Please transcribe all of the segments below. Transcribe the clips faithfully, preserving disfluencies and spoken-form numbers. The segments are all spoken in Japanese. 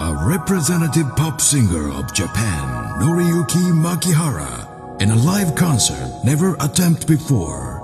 a representative pop singer of Japan, Noriyuki Makihara, in a live concert never attempted before.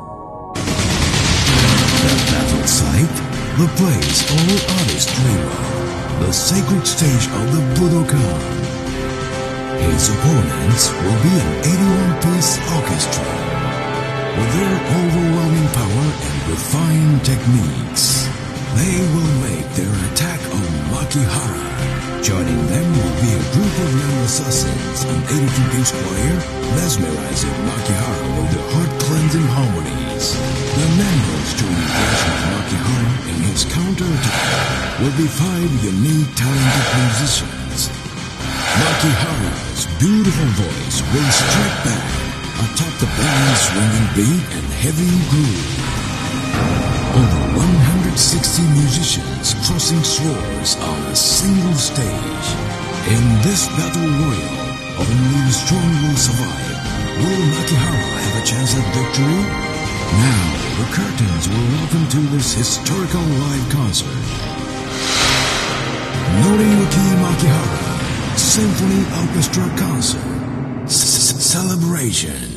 The battle site, the place all artists dream of, the sacred stage of the Budokan. His opponents will be an eighty-one piece orchestra. With their overwhelming power and refined techniques, they will make their attack on Makihara. Joining them will be a group of young assassins, an eighty-two piece choir, mesmerizing Makihara with their heart-cleansing harmonies. The members to engage with Makihara in his counterattack will be five unique talented musicians. Makihara's beautiful voice will strike back atop the band's swinging beat and heavy groove. Over one hundred sixty musicians crossing swords on a single stage. In this battle royal, only the strong will survive. Will Makihara have a chance at victory? Now, the curtains will open to this historical live concert. Noriyuki Makihara Symphony Orchestra Concert C- Celebration.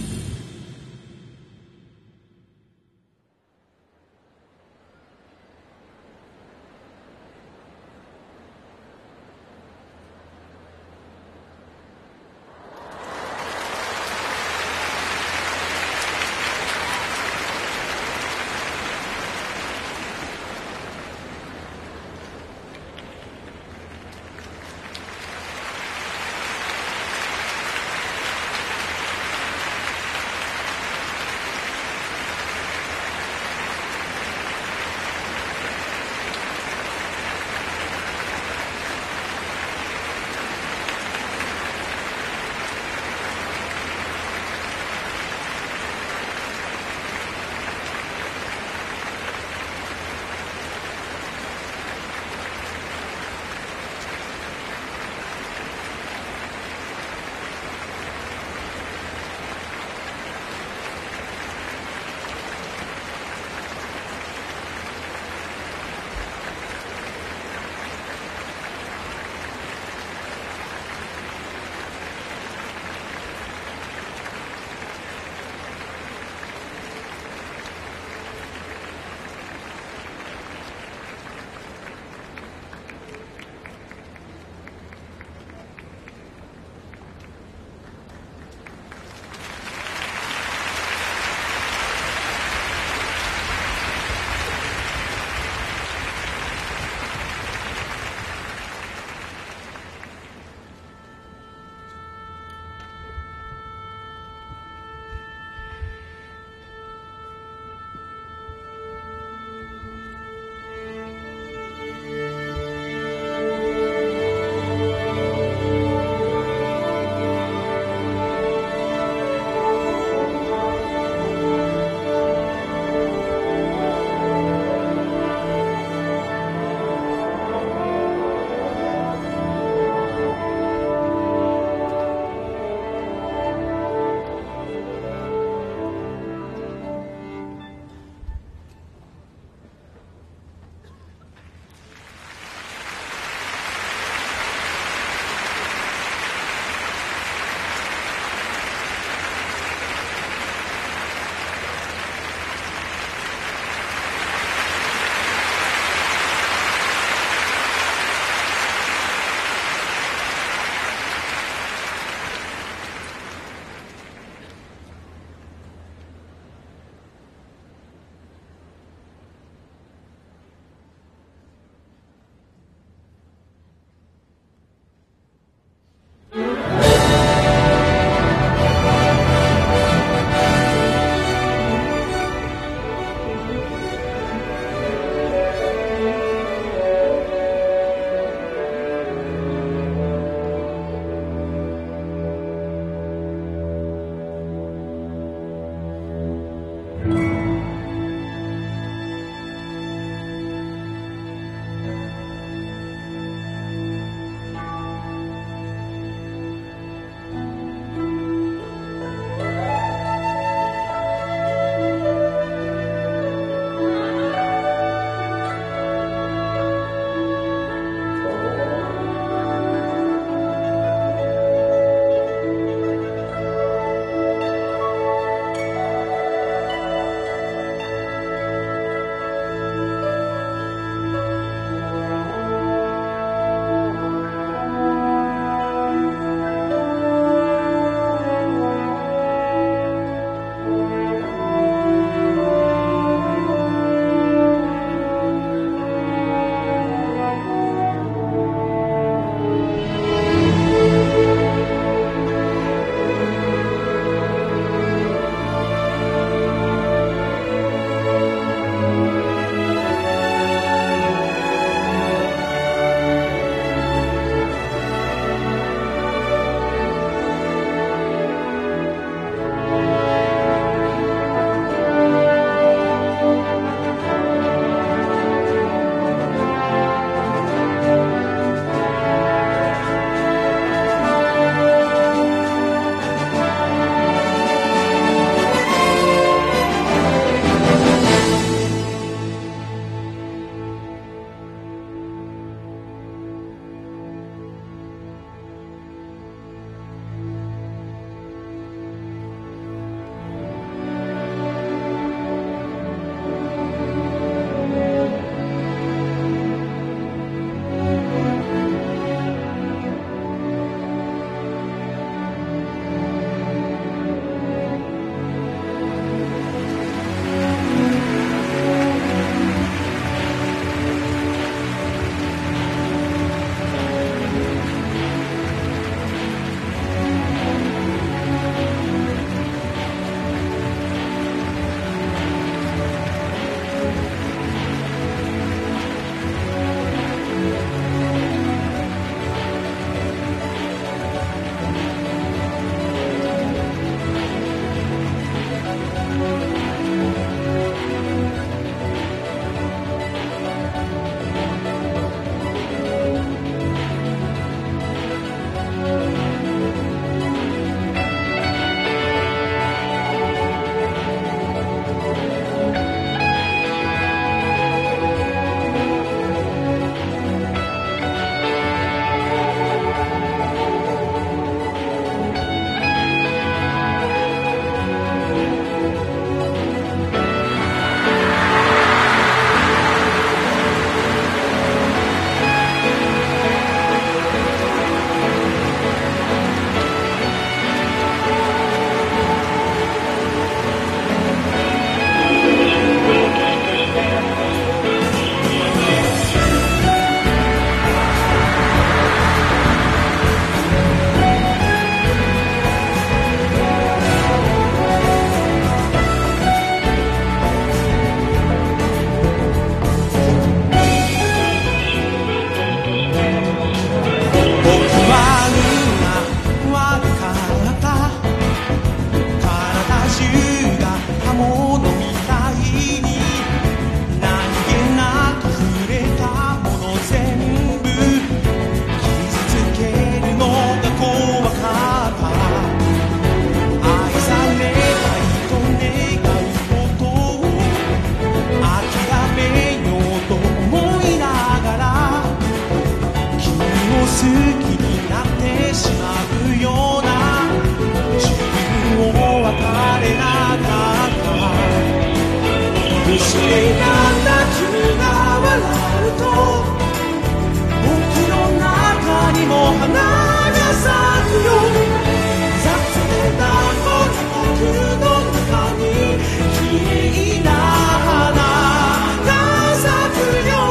きになってしまうような自分を別れなかった不思議なんだ君が笑うと僕の中にも花が咲くよ雑念なもの僕の中に綺麗な花が咲くよ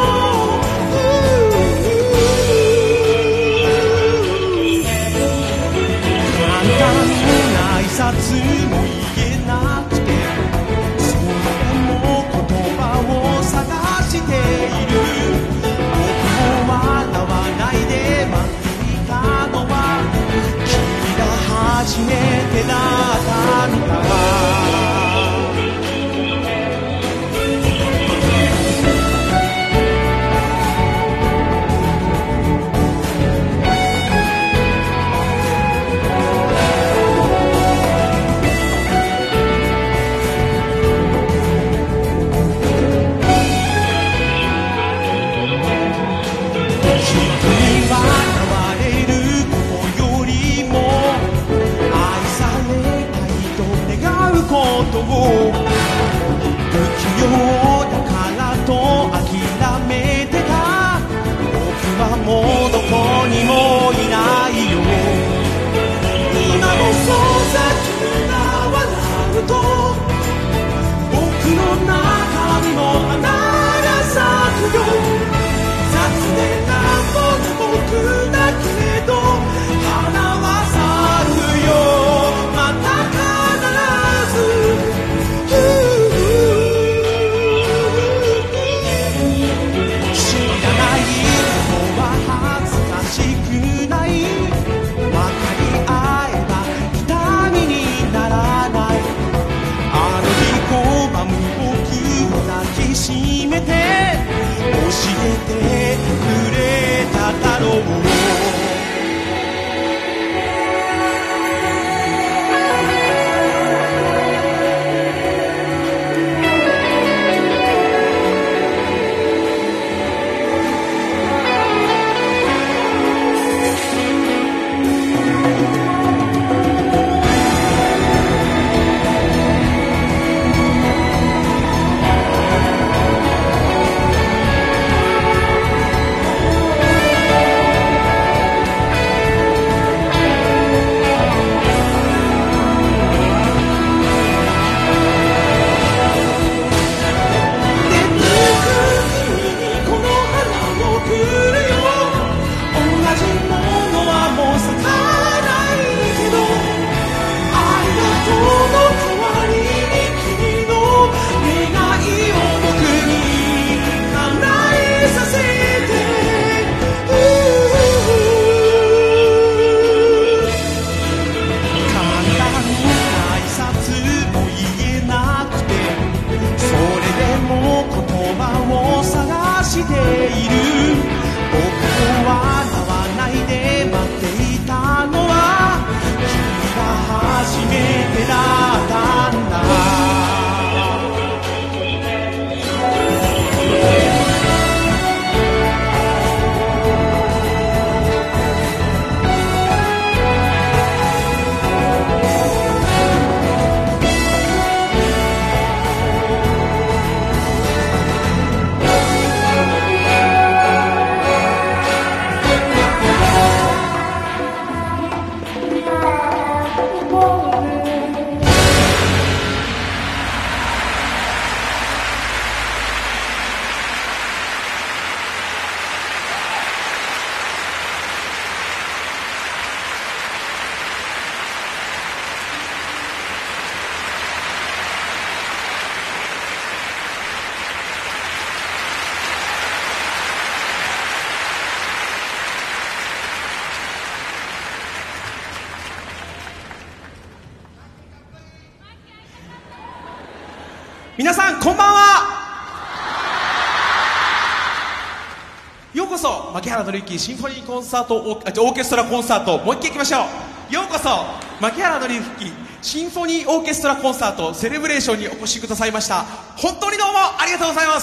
簡単な挨拶も言えなくてそれも言葉を探している僕も笑わないで待っていたのは君が初めてだったんだ不器用だからと諦めてた僕はもうどこにもいないよ今もそうさ君が笑うと僕の中にも花が咲くよ雑念なもの僕だけど花は咲くよまた必ず閉めて教えてくれただろう皆さんこんばんは。ようこそ牧原紀之シンフォニーコンサートオーケストラコンサート、もう一回いきましょう。ようこそ牧原紀之シンフォニーオーケストラコンサートセレブレーションにお越しくださいました。本当にどうもありがとうございます。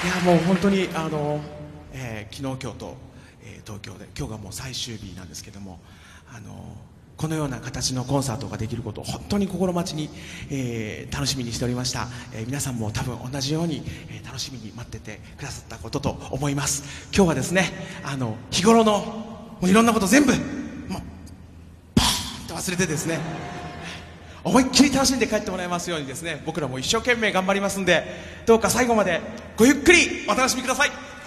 いやもう本当にあの、えー、昨日今日と、えー、東京で今日がもう最終日なんですけども、あのこのような形のコンサートができることを本当に心待ちに、えー、楽しみにしておりました。えー、皆さんも多分同じように、えー、楽しみに待っててくださったことと思います。今日はですね、あの日頃のもういろんなこと全部もうパーンと忘れてですね、思いっきり楽しんで帰ってもらえますようにですね、僕らも一生懸命頑張りますんで、どうか最後までごゆっくりお楽しみください。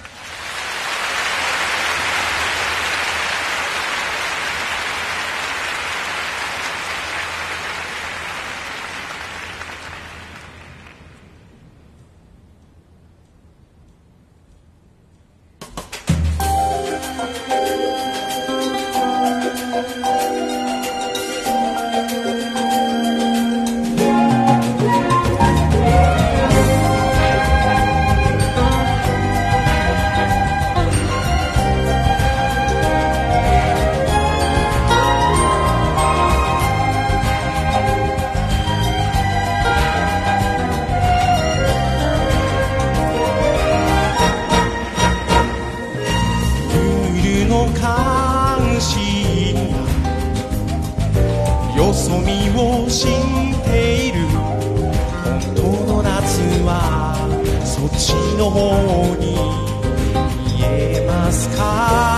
よそ見をしている本当の夏はそっちの方に見えますか。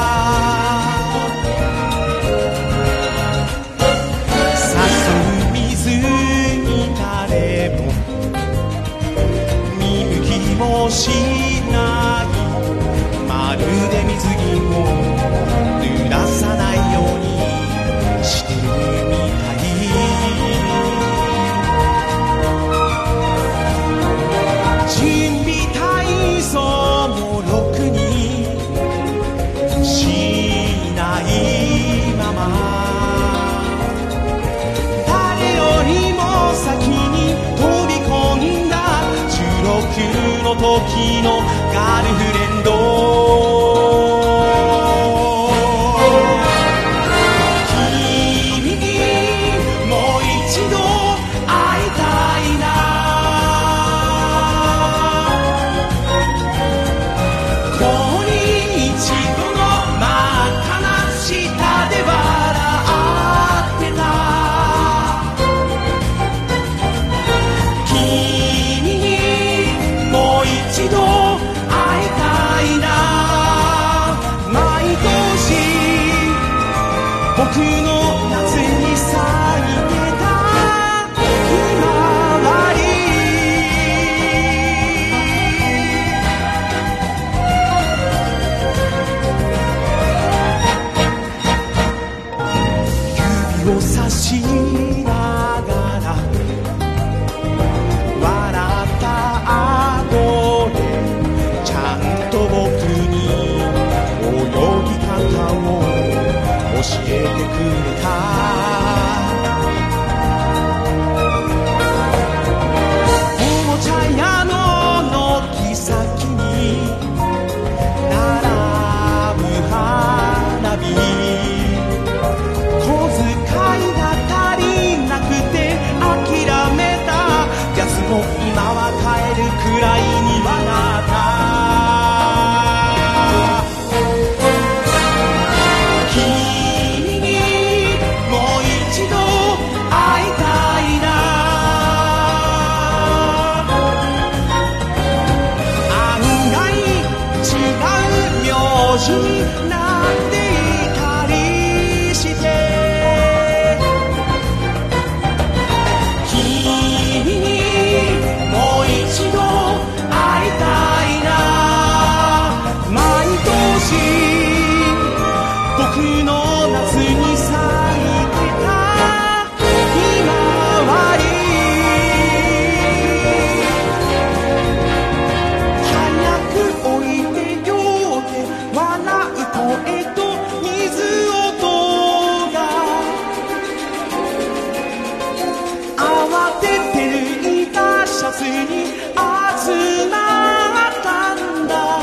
誘う水に誰も見向きもしないまるで水着を濡らさないようにしてるみたい。準備体操もろくにしないまま誰よりも先に飛び込んだじゅうろくの時のガールフレンド。僕の夏に咲いてたひまわり。指を差しながら笑った後でちゃんと僕に泳ぎ方を教えてくれた。おもちゃ屋の軒先に並ぶ花火。小遣いが足りなくて諦めたやつも今は買えるくらいにはなった。なっていたりして君にもう一度会いたいな。毎年僕の夏に咲いてたひまわり。早く降りてよ声と水音が慌ててるいたシャツに集まったんだ。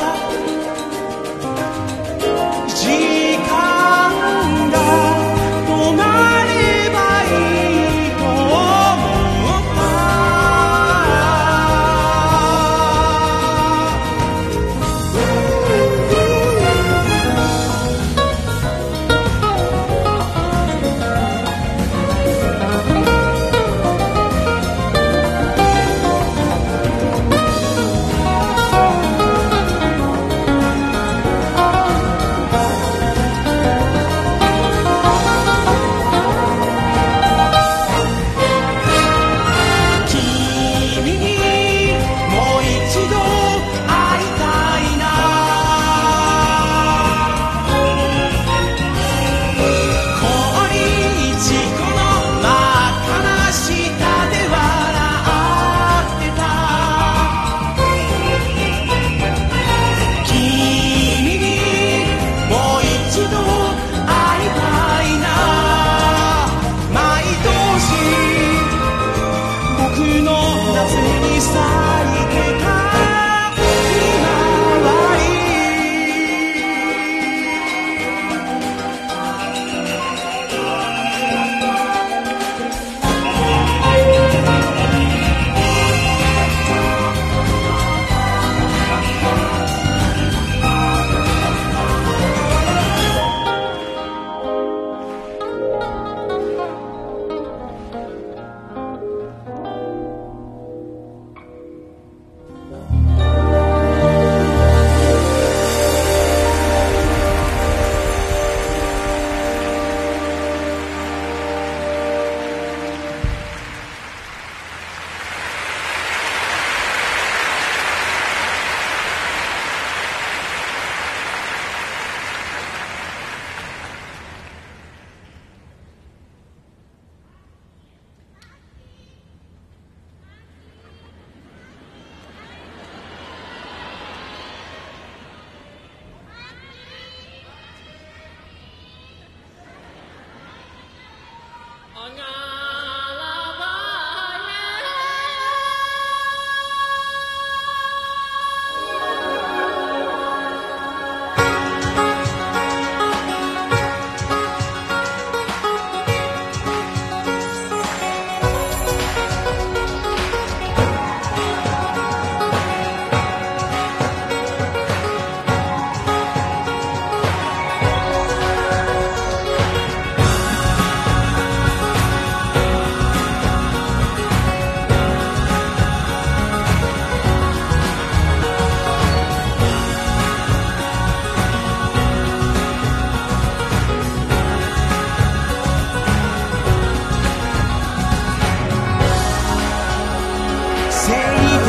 時間が止まればいいと思った。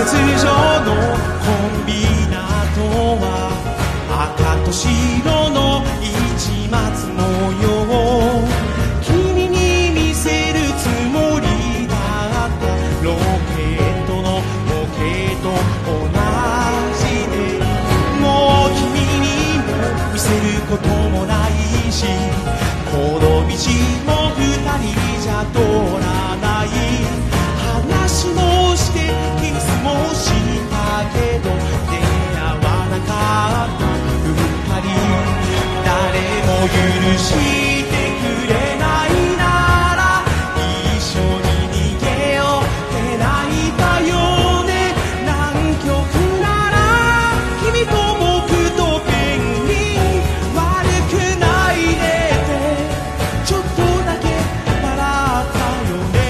通常のコンビナートは赤と白の市松模様、君に見せるつもりだった。ロケットの模型と同じで、もう君にも見せることもないし、この道も二人じゃ通らない。話もしてキスもしたけど出会わなかった二人、誰も許してくれないなら一緒に逃げようって泣いたよね。南極なら君と僕とペンギン悪くないねってちょっとだけ笑ったよね。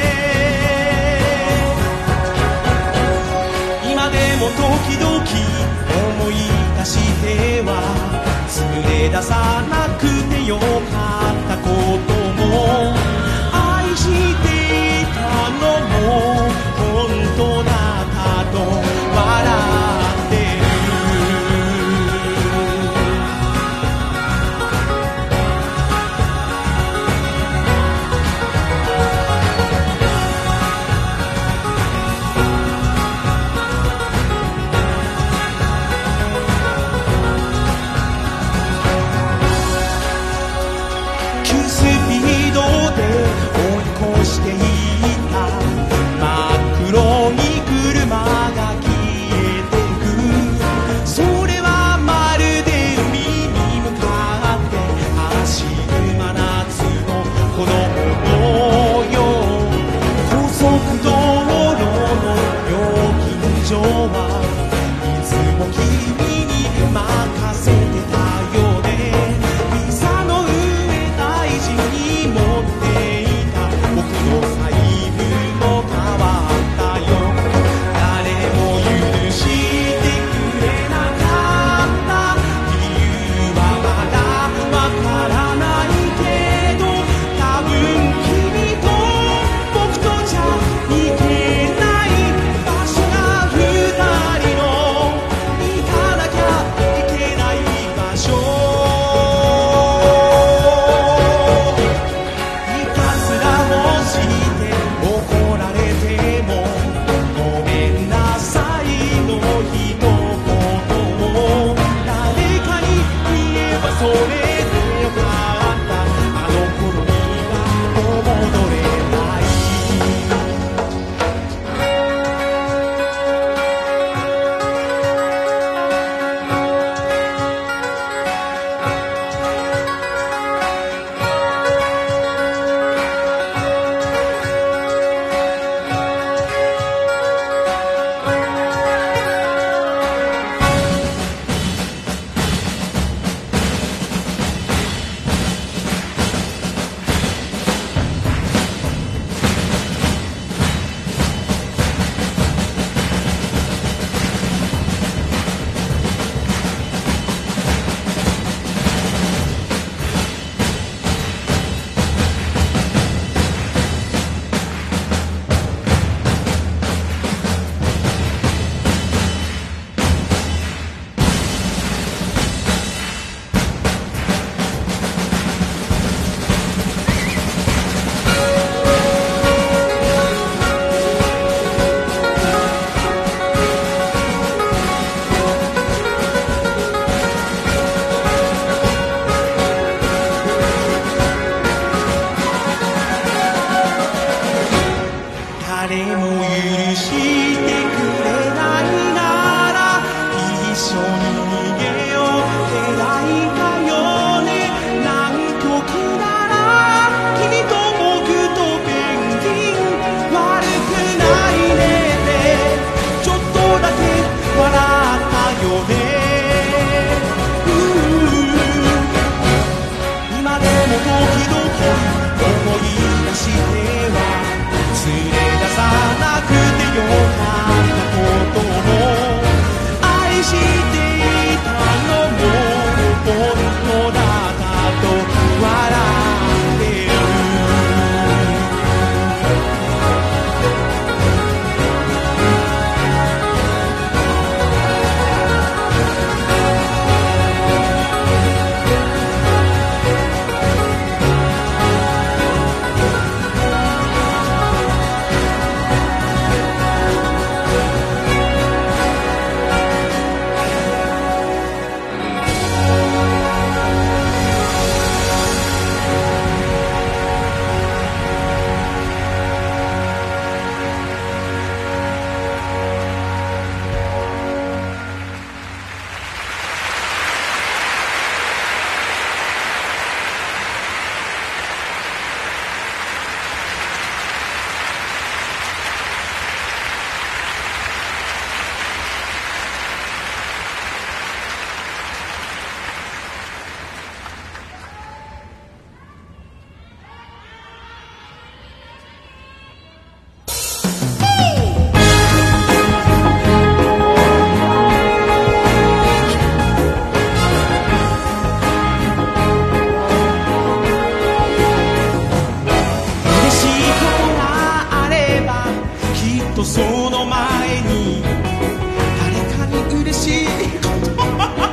今でも時々思い出しては連れ出さなくてよかったことも、愛していたのも本当だったと笑ってる。急スピードで追い越していった真っ黒に車が消えてく。それはまるで海に向かって走る真夏の子供よ。高速道路の料金所はいつも君に任せてたよね。膝の上大事に持っていた僕の財布も変わったよ。誰も許してくれなかった理由はまだわからないけど、多分君と僕とじゃ行けない場所が二人の行かなきゃいけない場所。いたずらをして怒られてもごめんなさいの一言を誰かに言えばそれでよかった。あの頃にはもう戻れない。誰も許してくれないなら一緒に逃げようって泣いたよね。南極なら君と僕とペンギン悪くないねってちょっとだけ笑ったよね。うー今でも時々思い出しては連れ出さなくてよかったことも愛していその前に誰かに嬉しいこと知った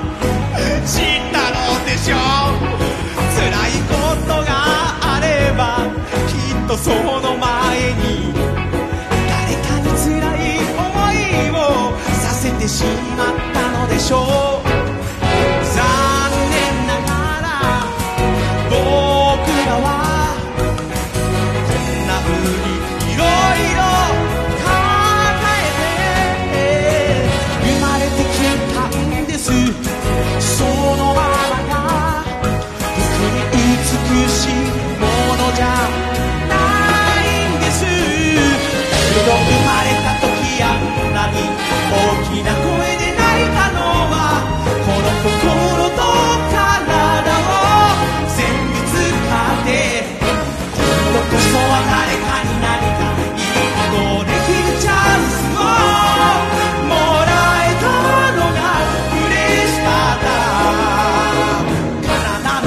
のでしょう。辛いことがあればきっとその前に誰かに辛い思いをさせてしまったのでしょう。残念ながら僕らはこんな風にいろいろ考えて生まれてきたんです。そのままが特に美しいものじゃないんです。けど生まれた時あんなに大きな声で泣いたのはこの心と体を全部使って今度こそは誰かに何かいいことできるチャンスをもらえたのが嬉しかったからなんです。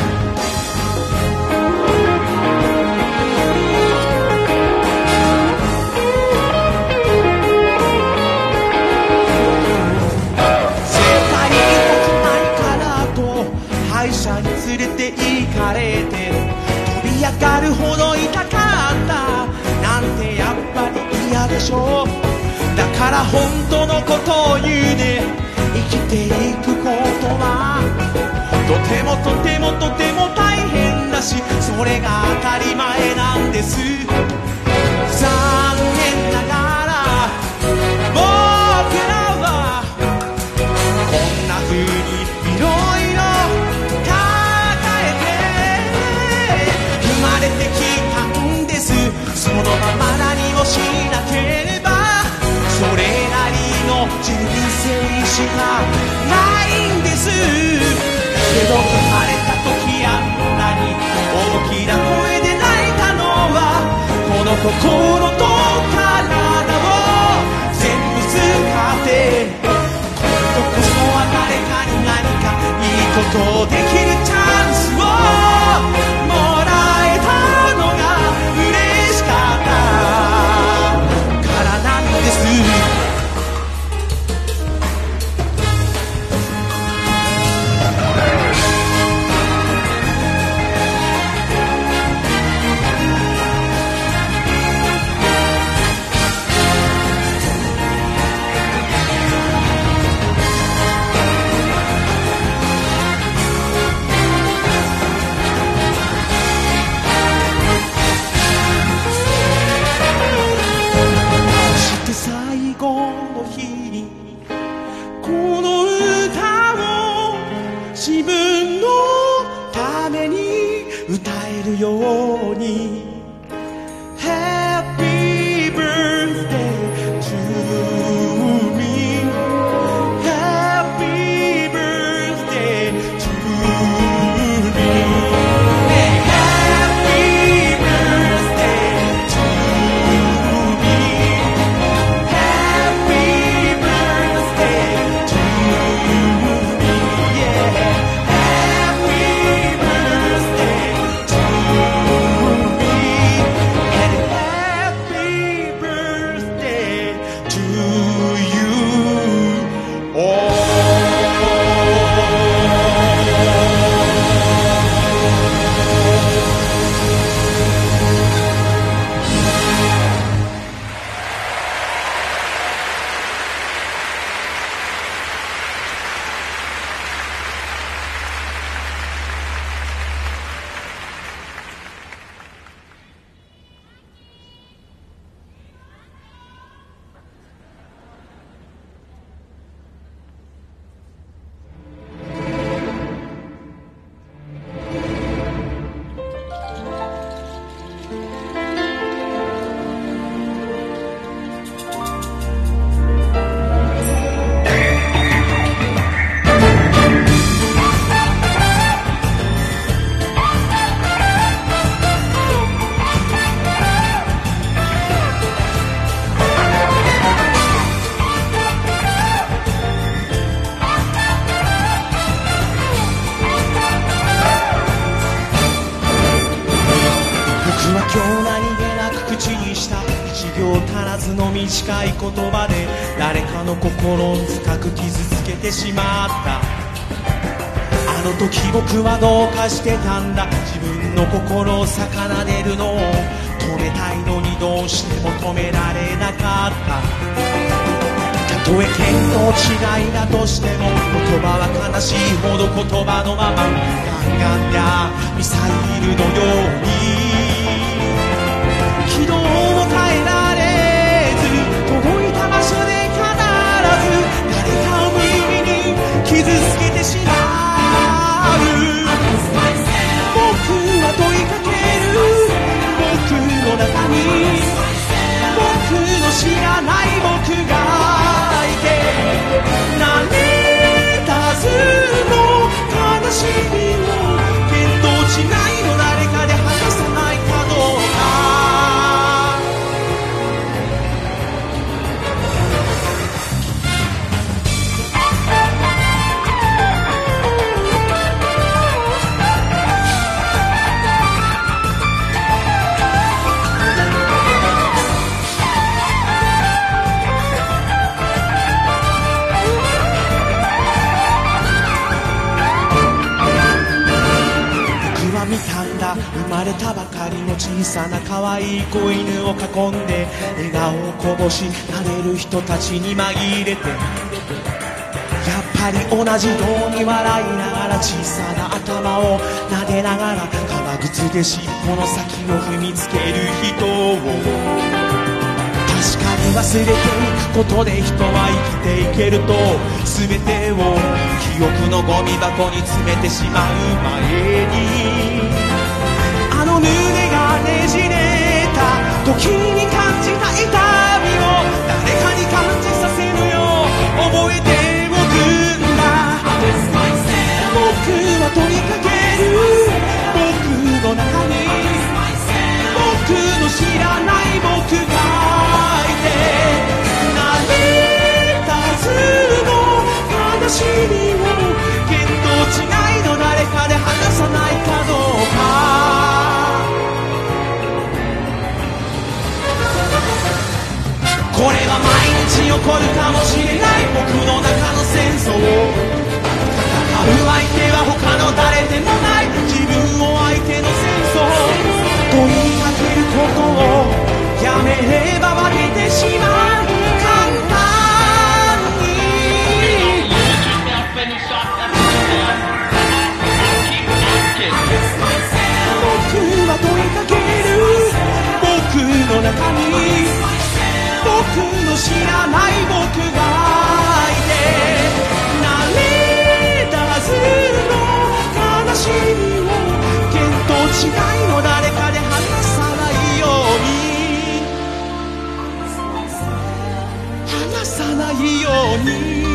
絶対に痛くないからと歯医者に連れて行かれて飛び上がるほど痛かったなんてやっぱり嫌でしょう。だから本当のことを言うね。生きていくことはとてもとてもとても大変だしそれが当たり前なんです。残念ながら僕らはこんな風にいろいろ考えて生まれてきたんです。そのまま何をしなければそれなりの人生しかないんです。けど生まれた時あんなに大きな声で泣いたのはこの心と体を全部使って今度こそは誰かに何かいいことできるチャンスをもらえたのが嬉しかったからなんです。 を足らずの短い言葉で誰かの心を深く傷つけてしまった。あの時僕はどうかしてたんだ。自分の心を逆ねるのを止めたいのにどうしても止められなかった。たとえ見当違いだとしても言葉は悲しいほど言葉のままガンガンやミサイルのように軌道を変えられず届いた場所で必ず誰かを耳に傷つけてしまう。僕は問いかける。僕の中に僕の知らない僕がいて、慣れたずの悲しみを見当違いの誰かで話さないかどうか。見たんだ生まれたばかりの小さな可愛い子犬を囲んで笑顔をこぼし撫でる人たちに紛れて、やっぱり同じように笑いながら小さな頭を撫でながら革靴で尻尾の先を踏みつける人を、確かに忘れていくことで人は生きていけると全てを記憶のゴミ箱に詰めてしまう前に、あの胸がねじれた時に感じた痛みを誰かに感じさせるよう覚えておくんだ。僕は問いかける。僕の中に僕の知らない僕がいて、慣れたずの悲しみを見当違いの誰かで話さないかどうか。これは毎日起こるかもしれない僕の中の戦争を、戦う相手は他の誰でもない自分を相手の戦争、問いかけることをやめれば負けてしまう。簡単に僕は問いかける。僕の中に僕の知らない僕がいて、慣れたずの悲しみを見当違いの誰かで話さないように話さないように。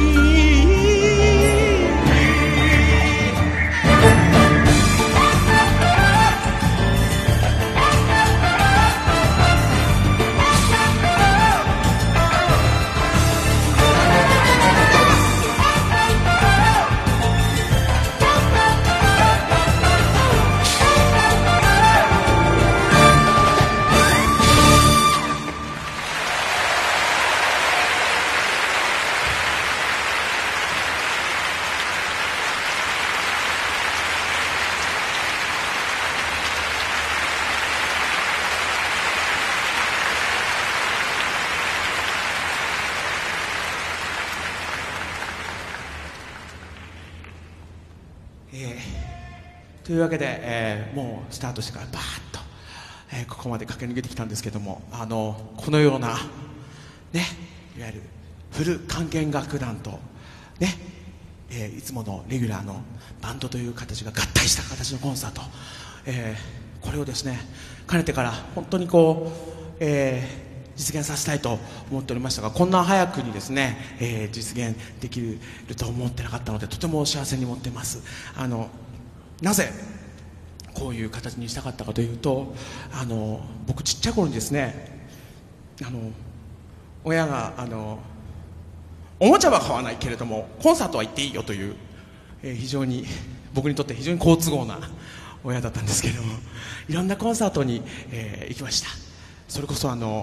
えー、というわけで、えー、もうスタートしてからバーッと、えー、ここまで駆け抜けてきたんですけども、あのこのようなね、いわゆるフル管弦楽団とね、えー、いつものレギュラーのバンドという形が合体した形のコンサート、えー、これをですねかねてから本当にこう、えー実現させたいと思っておりましたが、こんな早くにですね、えー、実現できると思ってなかったのでとても幸せに思っています。あのなぜこういう形にしたかったかというと、あの僕ちっちゃい頃にですね、あの親があのおもちゃは買わないけれどもコンサートは行っていいよという、えー、非常に僕にとって非常に好都合な親だったんですけれども、いろんなコンサートに、えー、行きました。それこそあの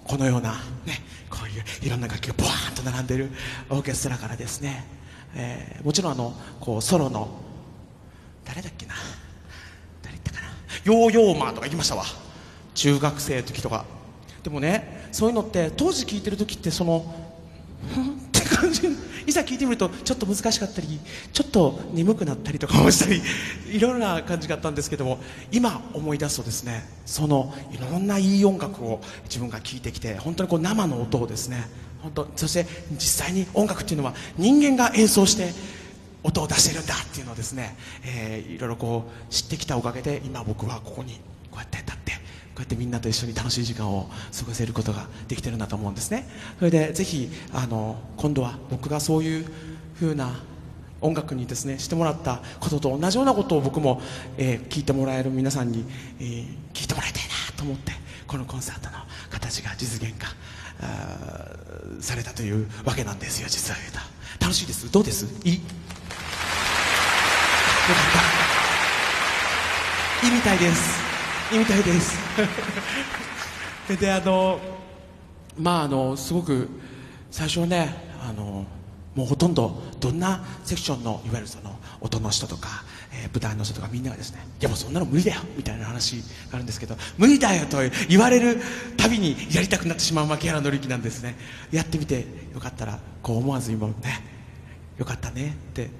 このようなね、こういういろんな楽器がボワーンと並んでいるオーケストラからですね、えー、もちろんあのこうソロの誰だっけな、誰言ったかな、ヨーヨーマーとか行きましたわ、中学生の時とか。でもね、そういうのって当時聴いてる時ってそのふんって感じ、いざ聴いてみるとちょっと難しかったり、ちょっと眠くなったりとかもしたり、いろんな感じがあったんですけども、今思い出すとですね、そのいろんないい音楽を自分が聴いてきて、本当にこう生の音をですね、本当、そして実際に音楽っていうのは人間が演奏して音を出してるんだっていうのをですね、えー、いろいろこう知ってきたおかげで、今僕はここにこうやって立ってこうやってみんなと一緒に楽しい時間を過ごせることができてるんだと思うんですね。それでぜひあの今度は僕がそういう風な音楽にですねしてもらったことと同じようなことを僕も、えー、聞いてもらえる皆さんに、えー、聞いてもらいたいなと思って、このコンサートの形が実現化されたというわけなんですよ。実は言うと楽しいです。どうです？いい？よかった。いいみたいです。いいみたいですで、あのまああのすごく最初はね、あのもうほとんどどんなセクションのいわゆるその音の人とか、えー、舞台の人とかみんながですね、いやもうそんなの無理だよみたいな話があるんですけど、無理だよと言われるたびにやりたくなってしまう牧原紀之なんですね。やってみてよかったらこう思わず今もね、よかったねって、うん、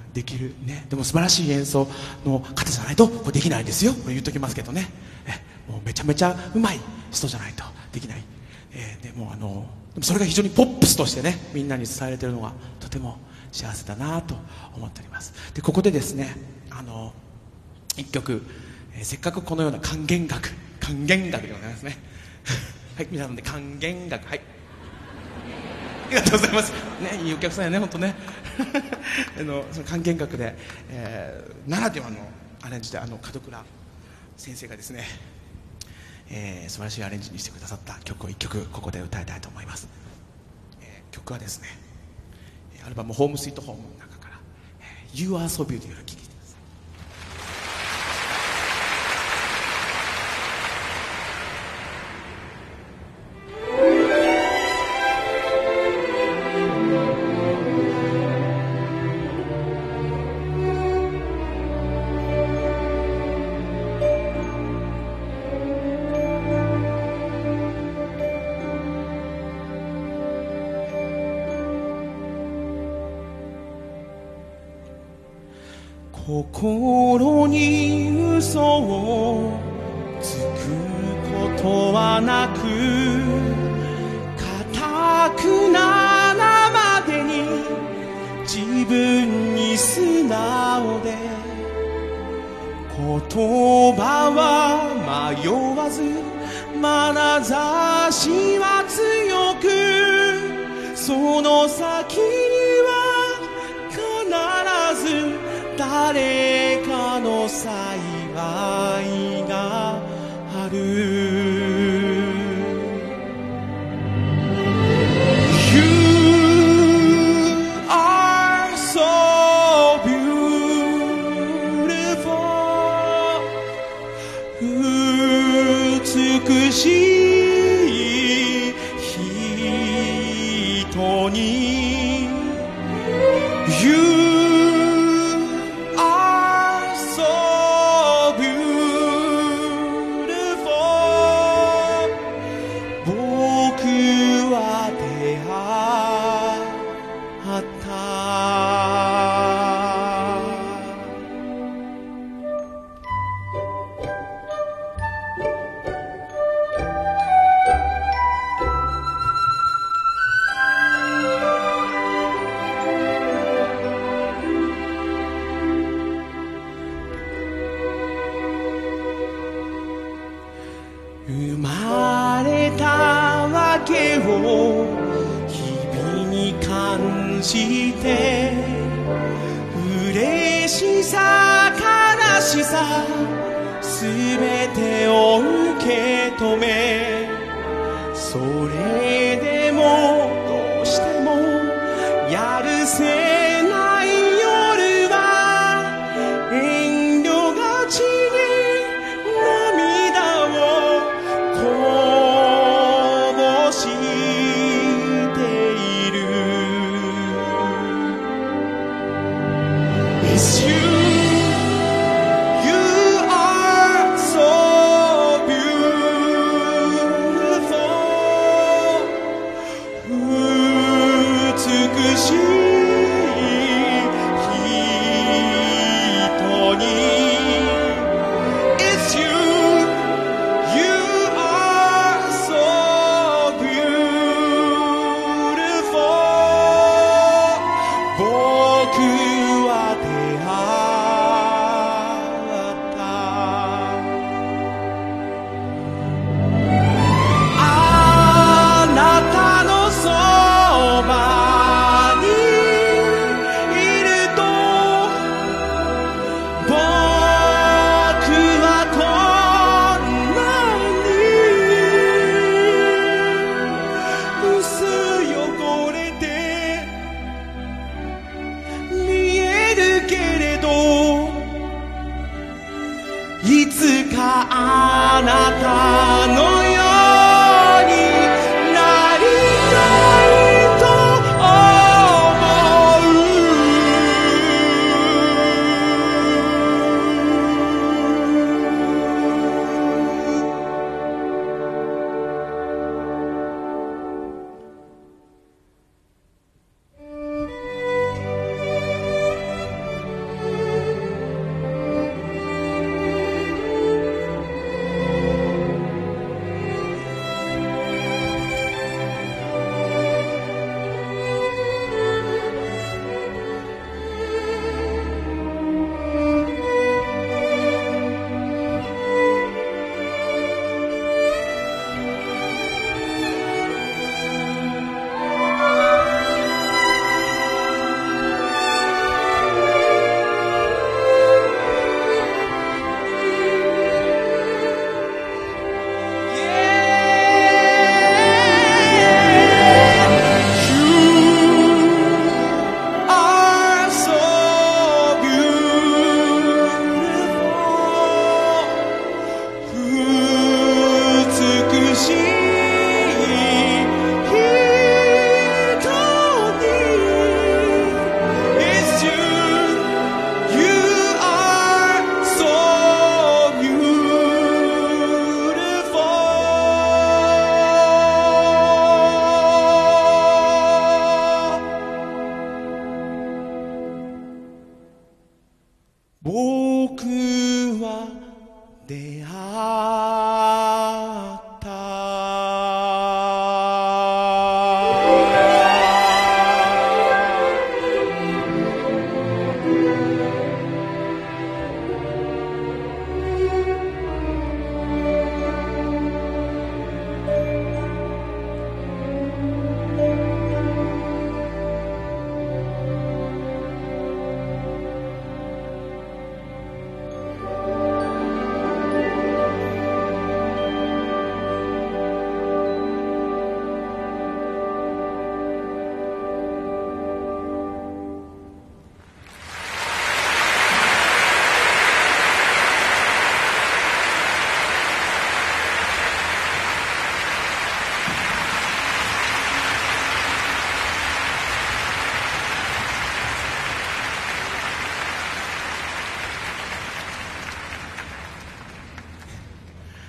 できるね。でも素晴らしい演奏の方じゃないとこれできないですよ、これ言っときますけどね。えもうめちゃめちゃうまい人じゃないとできない。えー、でもあのでもそれが非常にポップスとしてね、みんなに伝えられているのがとても幸せだなと思っております。でここでですね、あの一曲、えー、せっかくこのような管弦楽管弦楽でございますねはい皆さんで管弦楽、はい、ありがとうございますね、いいお客さんやね本当ねあのその管弦楽で、えー、ならではのアレンジで、あの門倉先生がですね、えー、素晴らしいアレンジにしてくださった曲をいっきょくここで歌いたいと思います。えー、曲はですね、アルバム「ホームスイートホーム」の中から「You Are So Beautiful」を聴いてください。心に嘘をつくことはなく、固くならまでに自分に素直で、言葉は迷わず眼差しは強く、その先には必ず誰かの幸いがある。 You are so beautiful 美しい人に You生まれたわけを日々に感じて、嬉しさ悲しさすべてを受け止め、それでもどうしてもやるせない夜は遠慮がちに涙をこ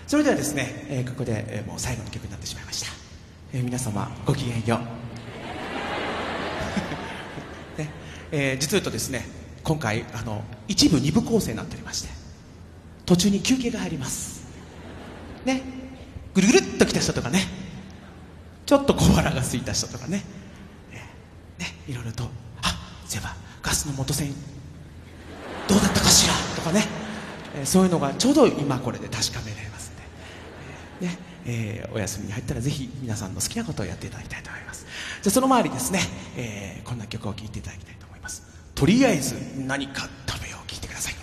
それではですね、えー、ここで、えー、もう最後の曲になってしまいました、えー、皆様ごきげんよう、ねえー、実を言うとですね、今回あの一部二部構成になっておりまして、途中に休憩が入りますね。ぐるぐるっと来た人とかね、ちょっと小腹が空いた人とかね、えー、ねいろいろと、あ、そういえばガスの元栓どうだったかしらとかね、えー、そういうのがちょうど今これで確かめられますんで、えーねえー、お休みに入ったらぜひ皆さんの好きなことをやっていただきたいと思います。じゃあその前にですね、えー、こんな曲を聴いていただきたいと思います。とりあえず何か食べよう、聴いてください。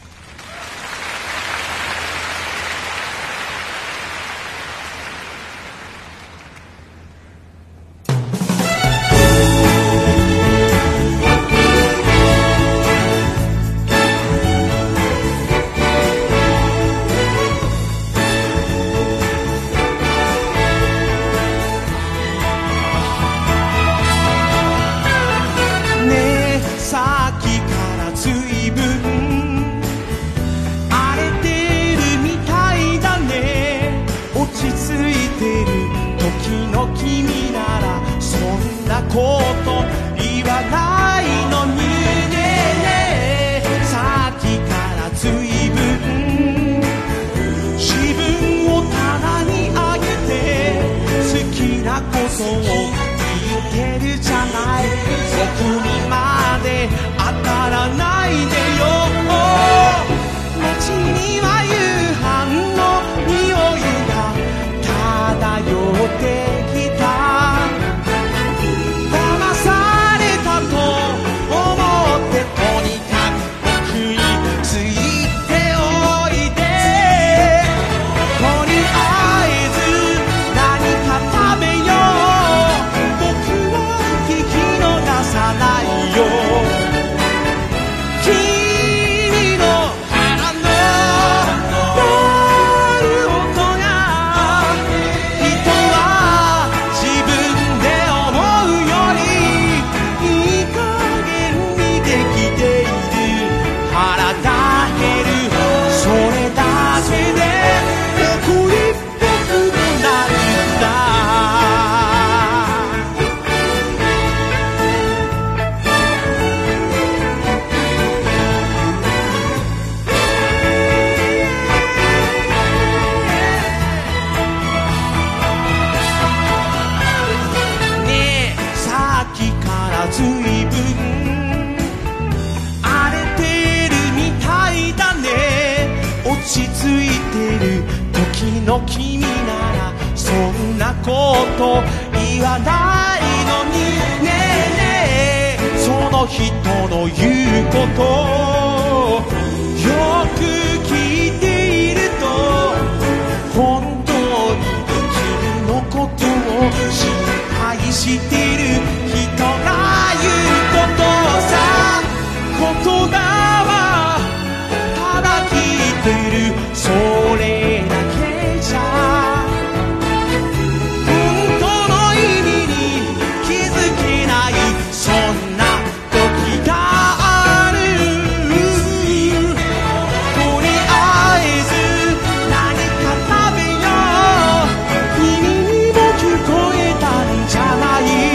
じゃない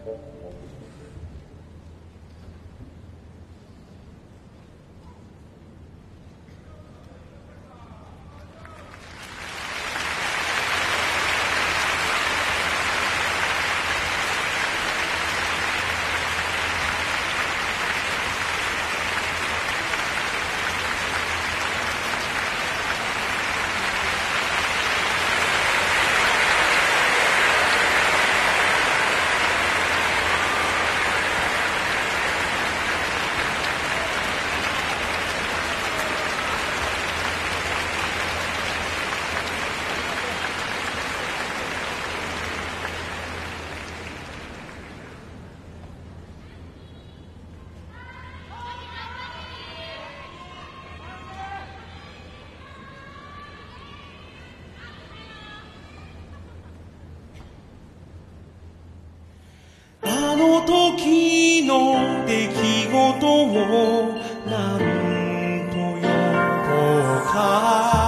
あの時の出来事を何と呼ぼうか。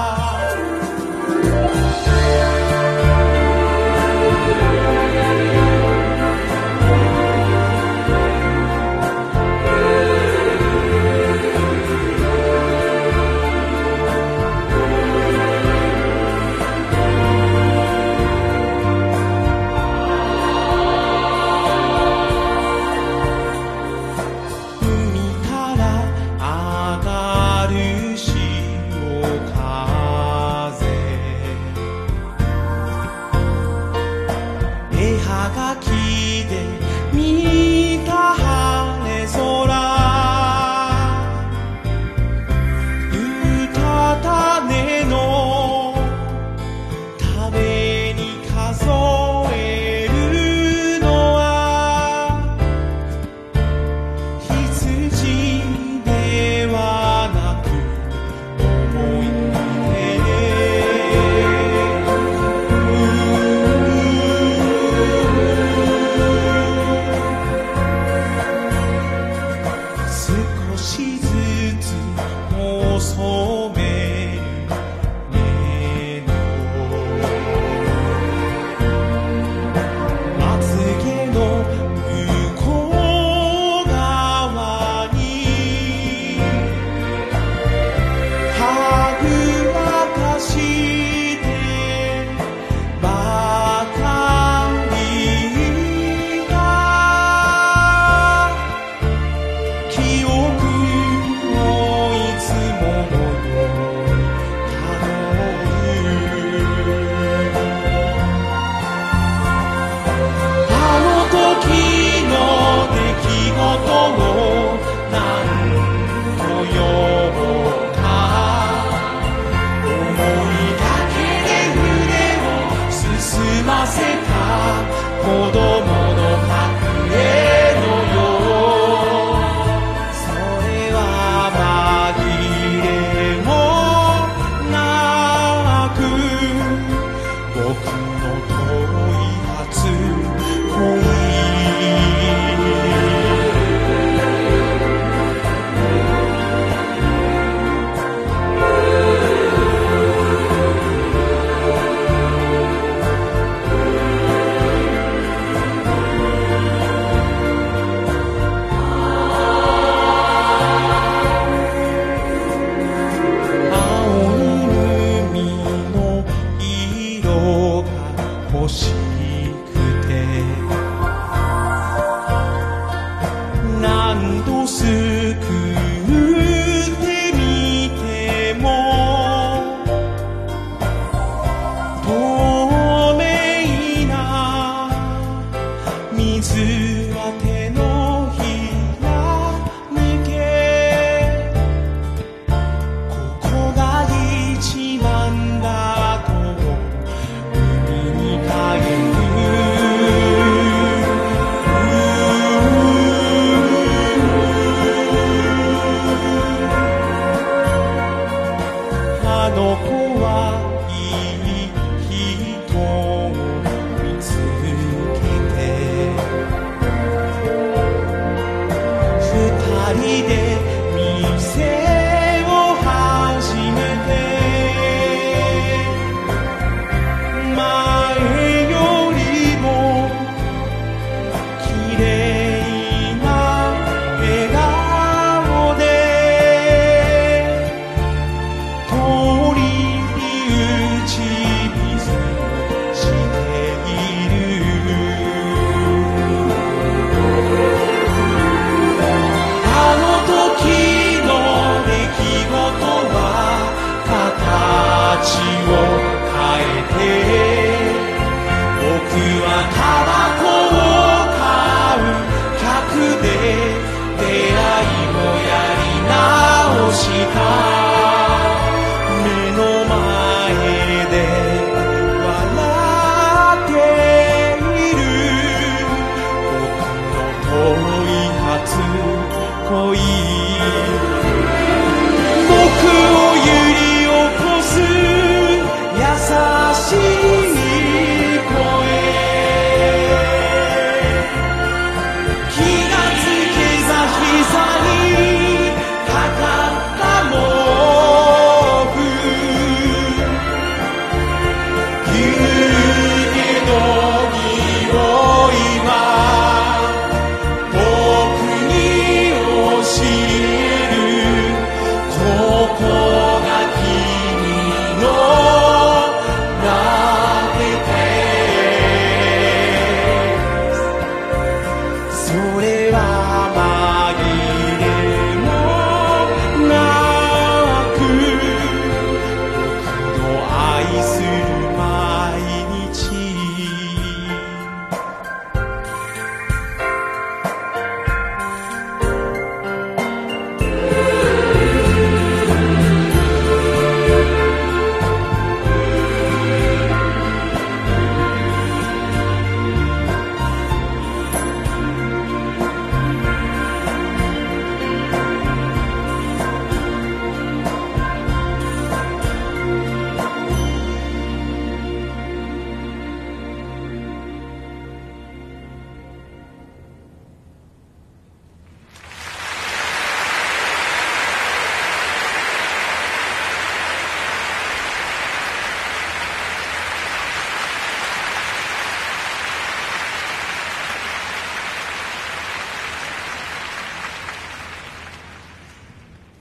「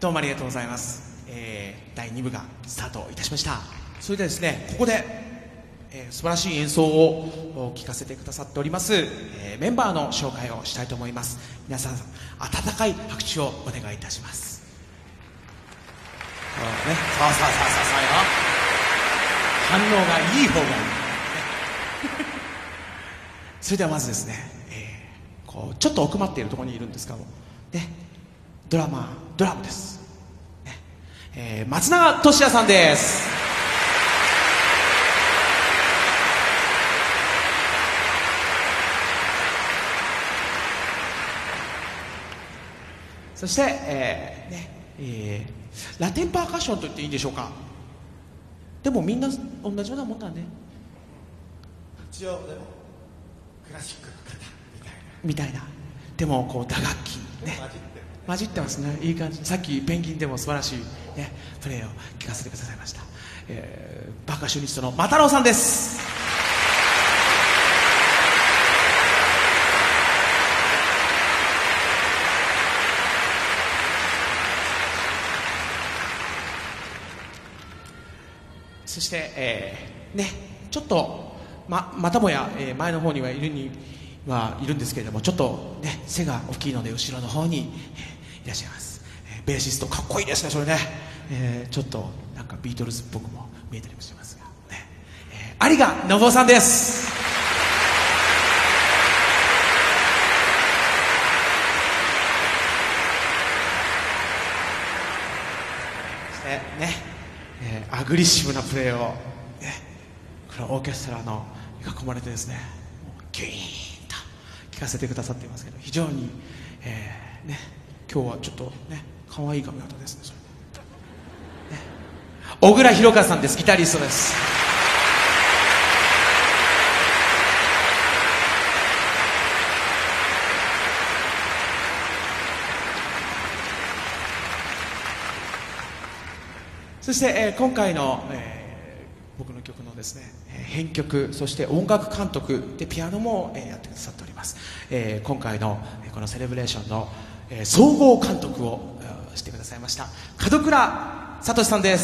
どうもありがとうございます、えー、だいに部がスタートいたしました。それではですね、ここで、えー、素晴らしい演奏を聴かせてくださっております、えー、メンバーの紹介をしたいと思います。皆さん温かい拍手をお願いいたします。そうね、そうそうそうそうそうよ、反応がいい方がいい、ね、それではまずですね、えー、こうちょっと奥まっているところにいるんですが、ね、ドラマドラムです、ね、えー、松永俊也さんです。そして、えーねえー、ラテンパーカッションと言っていいんでしょうか。でもみんな同じようなもんだね。 一応でもクラシックの方みたいな。でもこう打楽器ね混じってますね。いい感じ。さっきペンギンでも素晴らしい、ね、プレーを聞かせてくださいました、えー、パーカッショニストのマタロウさんです。そして、えー、ね、ちょっと ま, またもや、えー、前の方にはいるにはいるんですけれども、ちょっと、ね、背が大きいので後ろの方に、えー、いらっしゃいます、えー、ベーシストかっこいいですねそれね、えー、ちょっとなんかビートルズっぽくも見えたりもしますが、ね、えー、有賀信夫さんです。そしてね、えー、アグリッシブなプレーを、ね、このオーケストラの囲まれてですね、ギュイーンと聴かせてくださっていますけど、非常に、えーね、今日はちょっとね可愛い髪型ですね。それね、小倉弘和さんです。ギタリストです。そして、えー、今回の、えー、僕の曲のですね、えー、編曲、そして音楽監督でピアノも、えー、やってくださっております、えー、今回の、えー、このセレブレーションの、えー、総合監督を、えー、してくださいました門倉聡さんです。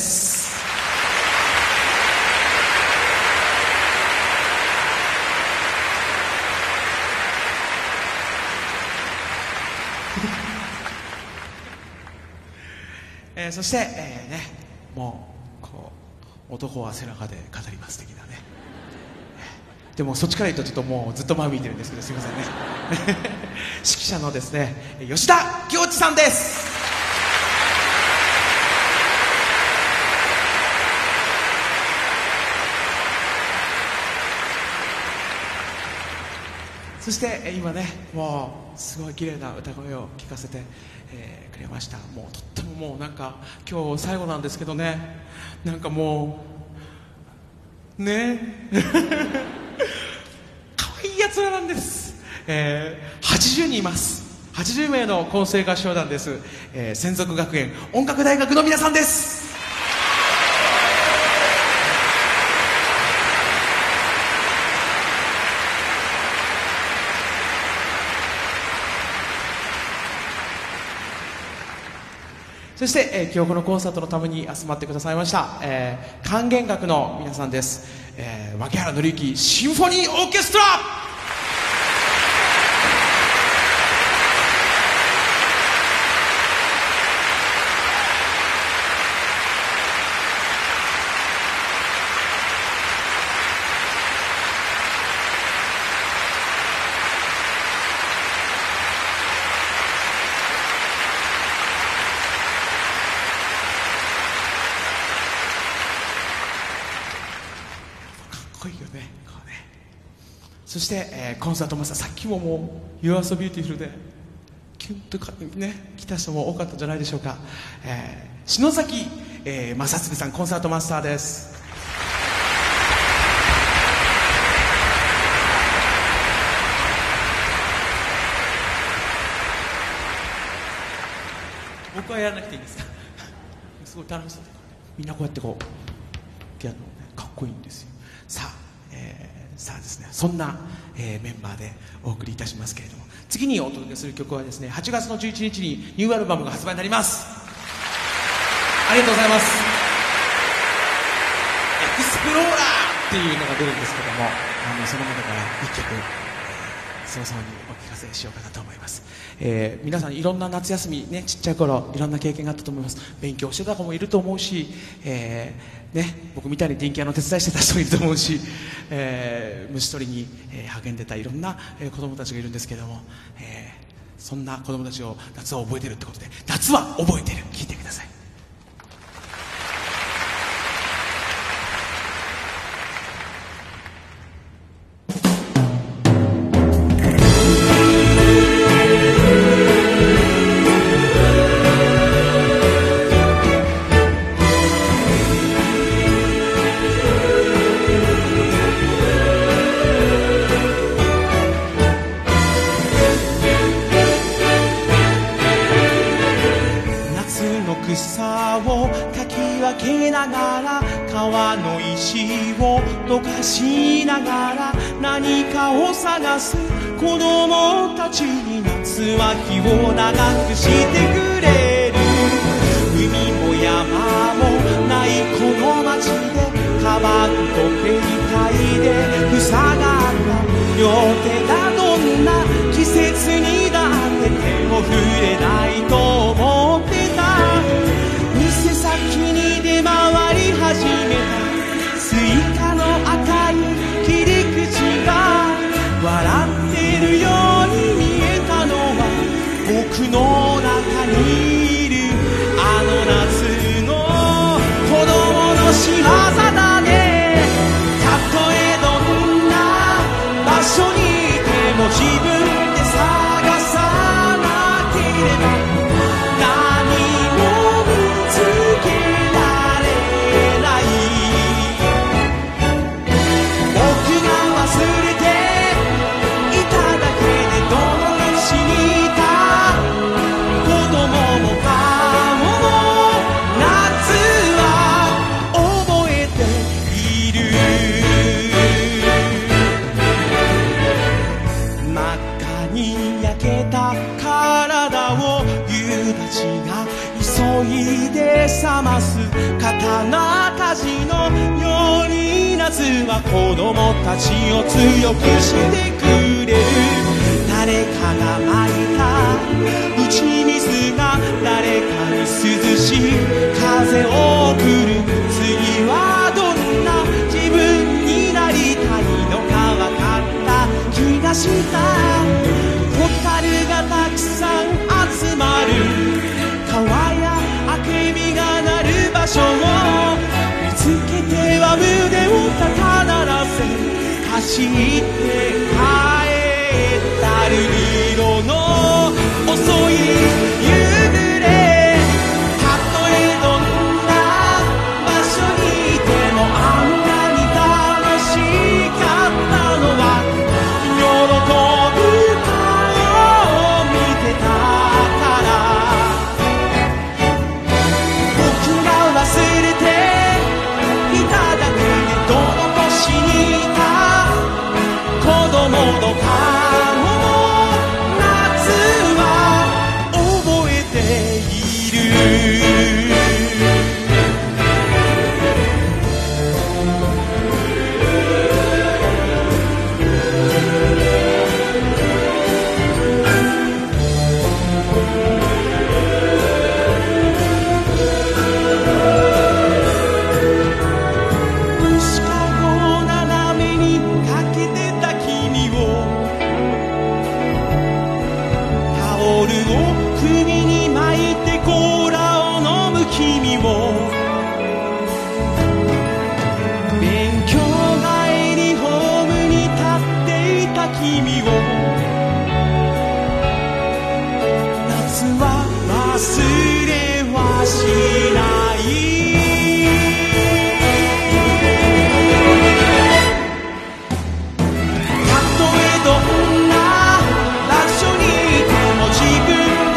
えー、そして、えーね、もうこう男は背中で語ります的なね、でもそっちから言うとちょっともうずっと前見てるんですけどすいませんね指揮者のですね吉田行地さんです。そして今ね、もうすごい綺麗な歌声を聞かせて、えー、くれました。もうとってももうなんか今日最後なんですけどね、なんかもうね可愛いやつらなんです、えー、はちじゅうにんいます。はちじゅうめいの混声合唱団です、えー、専属学園音楽大学の皆さんです。そして、えー、今日このコンサートのために集まってくださいました、えー、管弦楽の皆さんです、えー、牧原紀之シンフォニーオーケストラ。そして、えー、コンサートマスター、さっきももう You are so beautiful でキュンとか、ね、来た人も多かったんじゃないでしょうか、えー、篠崎、えー、正嗣さんコンサートマスターです。僕はやらなくていいんですかすごい楽しそうで、みんなこうやってこうやるの、ね、かっこいいんですよ。さあ、えーさあですね、そんな、えー、メンバーでお送りいたしますけれども、次にお届けする曲はですね、はちがつのじゅういちにちにニューアルバムが発売になります。 ありがとうございます。エクスプローラーっていうのが出るんですけども、あのその中から一曲早々にお聞かせしようかなと思います。えー、皆さんいろんな夏休みね、ちっちゃい頃いろんな経験があったと思います。勉強してた子もいると思うし、えーね、僕みたいに電気屋の手伝いしてた人もいると思うし、えー、虫取りに、えー、励んでたいろんな、えー、子供たちがいるんですけども、えー、そんな子供たちを夏は覚えてるってことで、夏は覚えてる、聞いてください。 草をかき分けながら、川の石をどかしながら、何かを探す子供たちに夏は日を長くしてくれる。海も山もないこの街で、カバンと携帯で塞がった両手がどんな季節にだって手を触れないと思ってた。店先に出回り始めたスイカの赤い切り口が笑ってるように見えたのは、僕の中にいるあの夏の子供の仕業だね。たとえどんな場所にいても自分で探さなければ急いで冷ます刀鍛冶のように、夏は子供たちを強くしてくれる。誰かがまいた打ち水が誰かに涼しい風を送る。次はどんな自分になりたいのか分かった気がした。ホタルがたくさん集まる川やあけびが鳴る場所を見つけては胸を高鳴らせ、走って帰ったる色の遅い夕暮れ。たとえどんな場所にいてもあんなに楽しかったのは、喜ぶ顔を見てたから。忘れていただけでどの年にいた子供の顔を夏は覚えている。首に巻いてコーラを飲む君を、勉強帰りホームに立っていた君を、夏は忘れはしない。たとえどんな場所にいても自分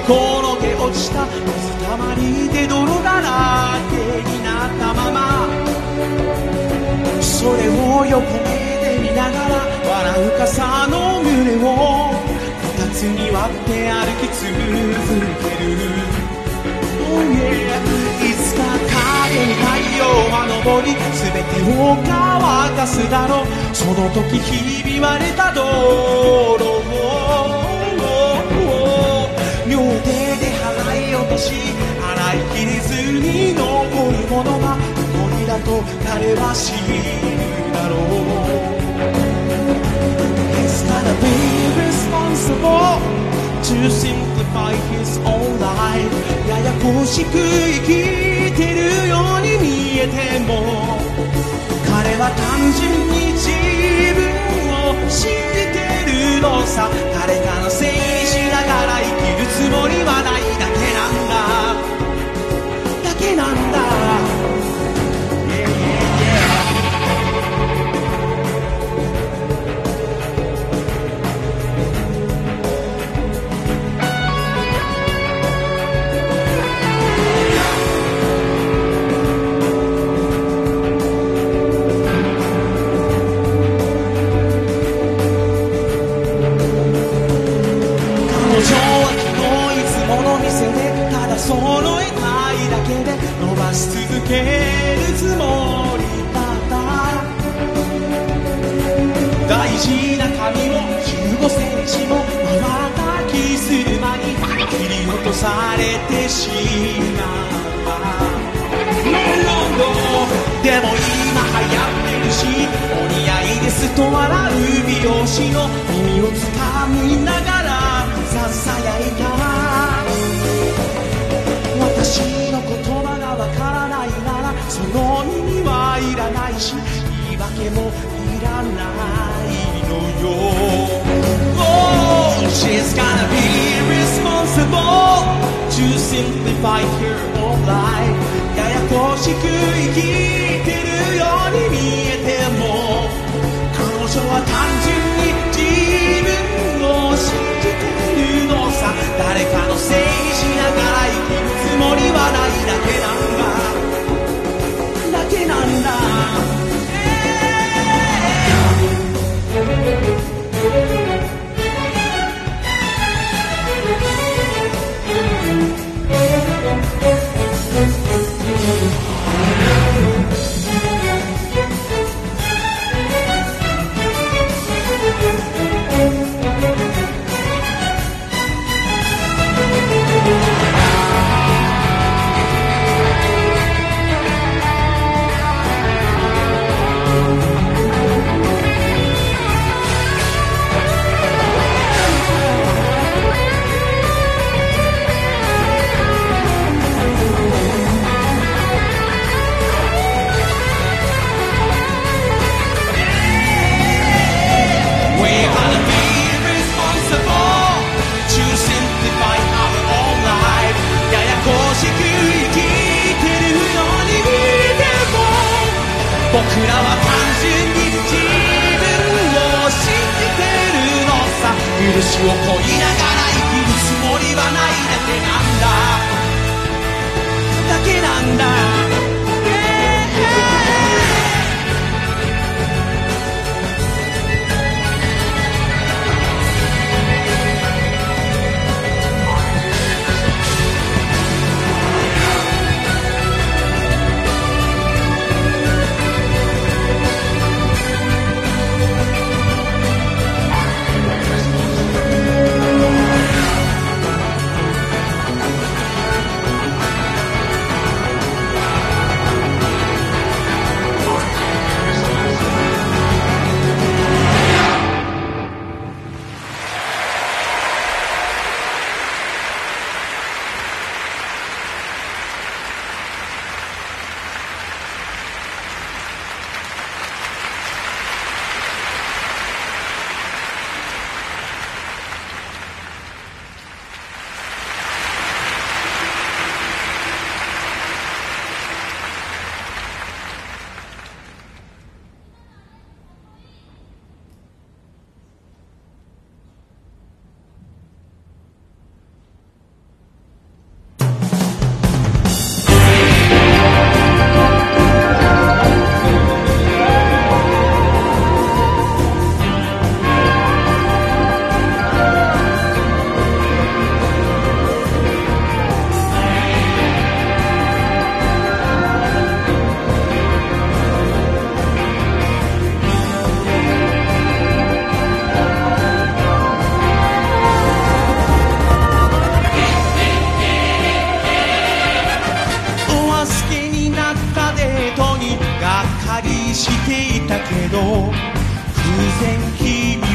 転げ落ちた水たまりで泥だらけになったまま、それを横目で見ながら笑う傘の胸を二つに割って歩き続ける。Oh yeah、 いつか影に太陽は昇り全てを乾かすだろう。その時ひび割れた道路を両手で払い落とし、洗いきれずに残るものが誇りだと彼は知るだろう。 He's gotta be responsible to simplify his own life。 ややこしく生きてるように見えても、彼は単純に自分を信じてるのさ。誰かのせいにしながら生きるつもりはないだけなんだ、だけなんだ。 Yeah, yeah, yeah。揃えたいだけで伸ばし続けるつもりだった。大事な髪をじゅうごセンチも瞬きする間に切り落とされてしまった。 No, no, no。 でも今流行ってるし、お似合いですと笑う美容師の耳をつかみながらささやいた。私の言葉がわからないならその意味はいらないし、言い訳もいらないのよ。 Oh, she's gonna be responsible to simplify her own life。 ややこしく生きてるように見えても、彼女は単純に自分を信じてるのさ。誰かのせいにしながら生きるつもりはないだけなんだ、だけなんだ。僕らは単純に自分を信じてるのさ。許しを乞いながら生きるつもりはないだけなんだ、だけなんだ。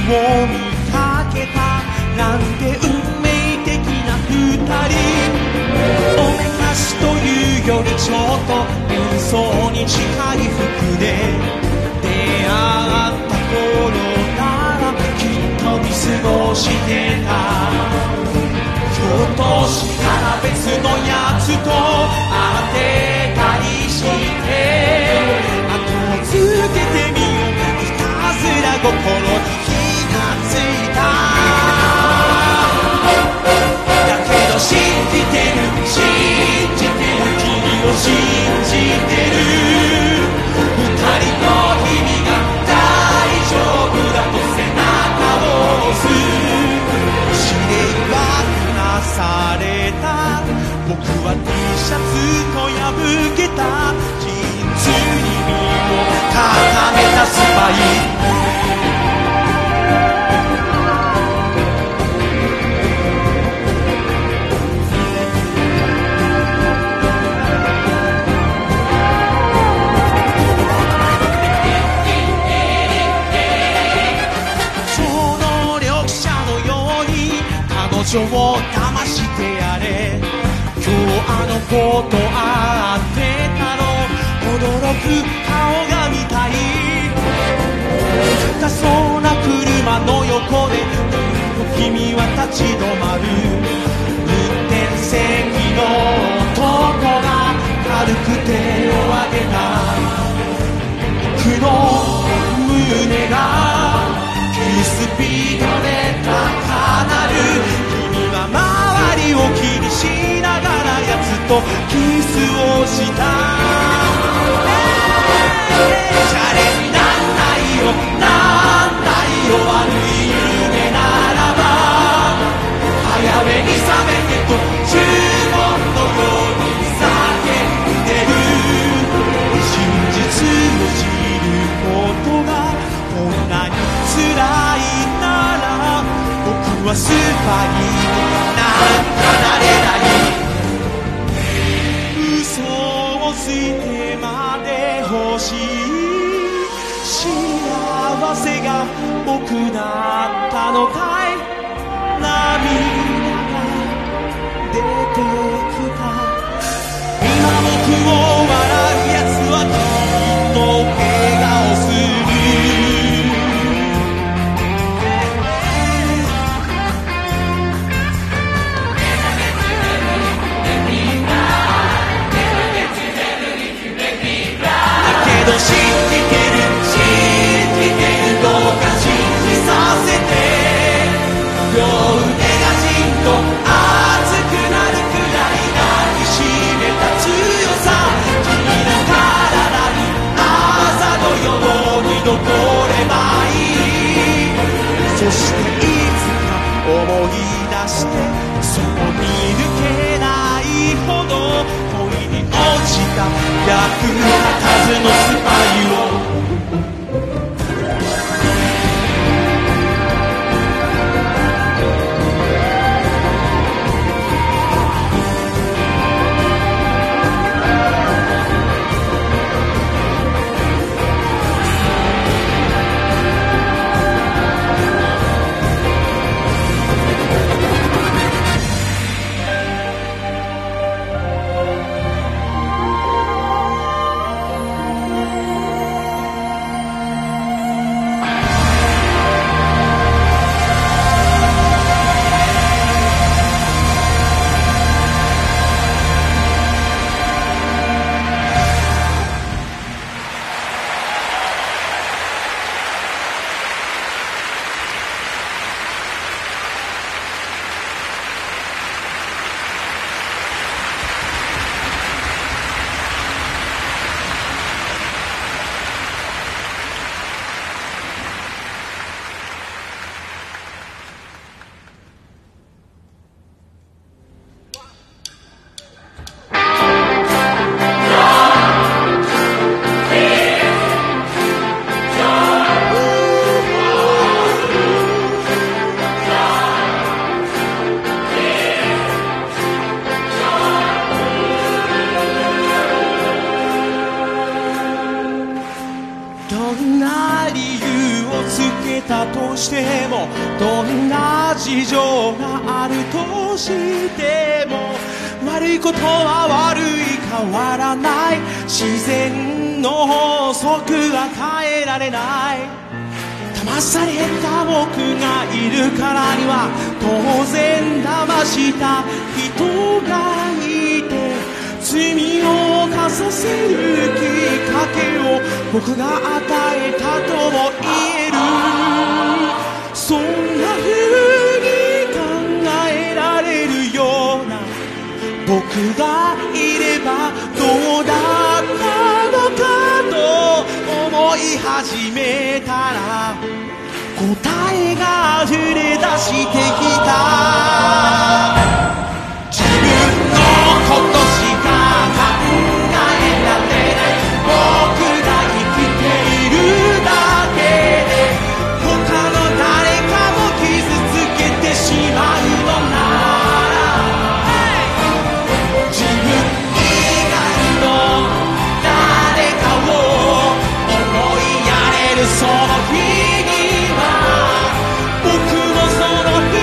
を見かけたなんて運命的な二人おめかしというよりちょっと演奏に近い服で出会った頃ならきっと見過ごしてたひょっとしたら別のやつと会ってたりして後をつけてみよういたずら心に火がついただけど信じてる信じてる君を信じてる二人の日々が大丈夫だと背中を押す指令は下された僕は T シャツと破けたジーンズに身を固めたスパイ彼女を騙してやれ今日あの子と会ってたの驚く顔が見たい高そうな車の横で君は立ち止まる運転席の男が軽く手を挙げた僕の胸が急スピードで高鳴る周りを気にしながら奴とキスをしたシャレになんないよなんないよ悪い夢ならば早めに覚めてと呪文のように叫んでる真実を知ることがこんなに辛いなら僕はスパイなんかなれない嘘をついてまで欲しい幸せが僕だったのかい涙が出てきた今僕を笑うやつはきっと笑顔する信じてる信じてるどうか信じさせて両腕がじんと熱くなるくらい抱きしめた強さ君の体に朝のように残ればいいそしていつか思い出してそこ見抜けないほど恋に落ちた役立たずのスパイをでもどんな事情があるとしても悪いことは悪い変わらない自然の法則は変えられない騙された僕がいるからには当然騙した人がいて罪を犯させるきっかけを僕が与えたとも言えるそんな風に考えられるような僕がいればどうだったのかと思い始めたら答えが溢れ出してきた自分のことしか考えられない僕が生きているだけで他の誰かも傷つけてしまうのなら自分以外の誰かを思いやれるその日には僕もその日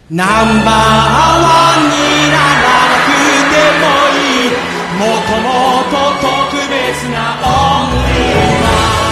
ナンバーワンにならなくてもいい、もともと特別なオンリーワ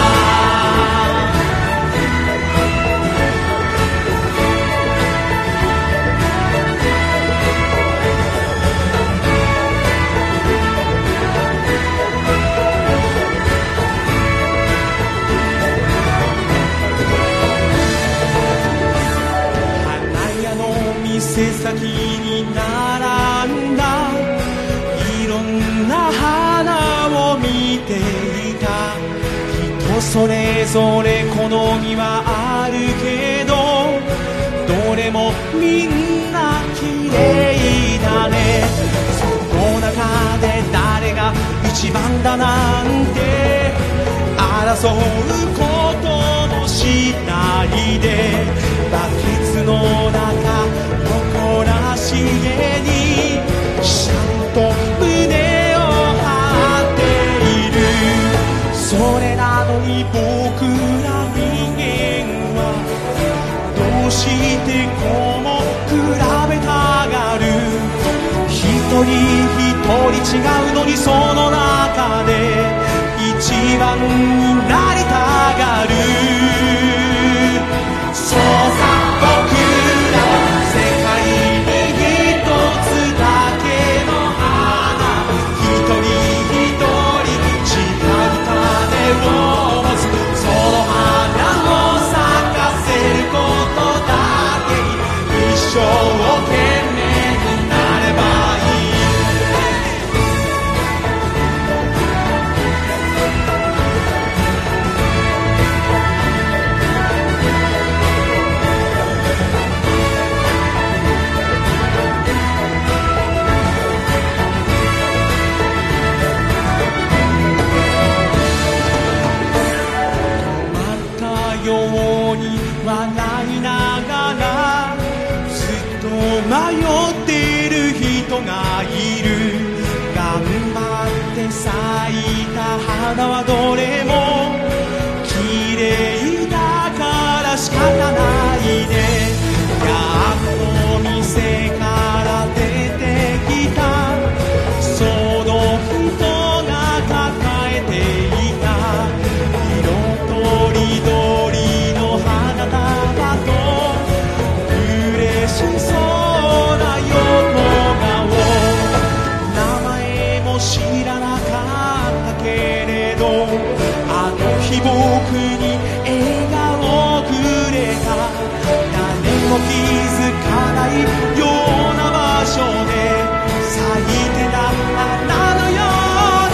店先に並んだいろんな花を見ていた。人それぞれ好みはあるけど、どれもみんな綺麗だね。その中で誰が一番だなんて争うこともしないで、バケツの中誇らしげにちゃんと胸を張っている。それなのに僕ら人間はどうしてこうも比べたがる。一人一人違うのにその中で一番になりたがる。そうさ僕らは世界に一つだけの花、一人一人違う種を持つ。その花を咲かせることだけに一生懸命になればいい。ように笑いながらずっと迷っている人がいる。頑張って咲いた花はどれも綺麗だから仕方ないね。やっと店から出てきたその人が抱えていた色とりどり知らなかったけれど、あの日僕に笑顔をくれた。誰も気づかないような場所で咲いてた花のように。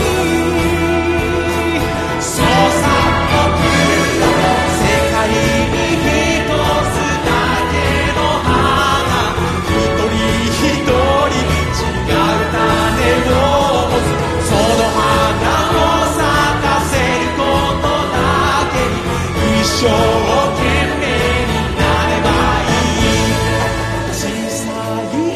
そうさ僕らも世界に一つだけの花、一人一人違う種をその花を咲かせることだけに一生懸命になればいい。小さい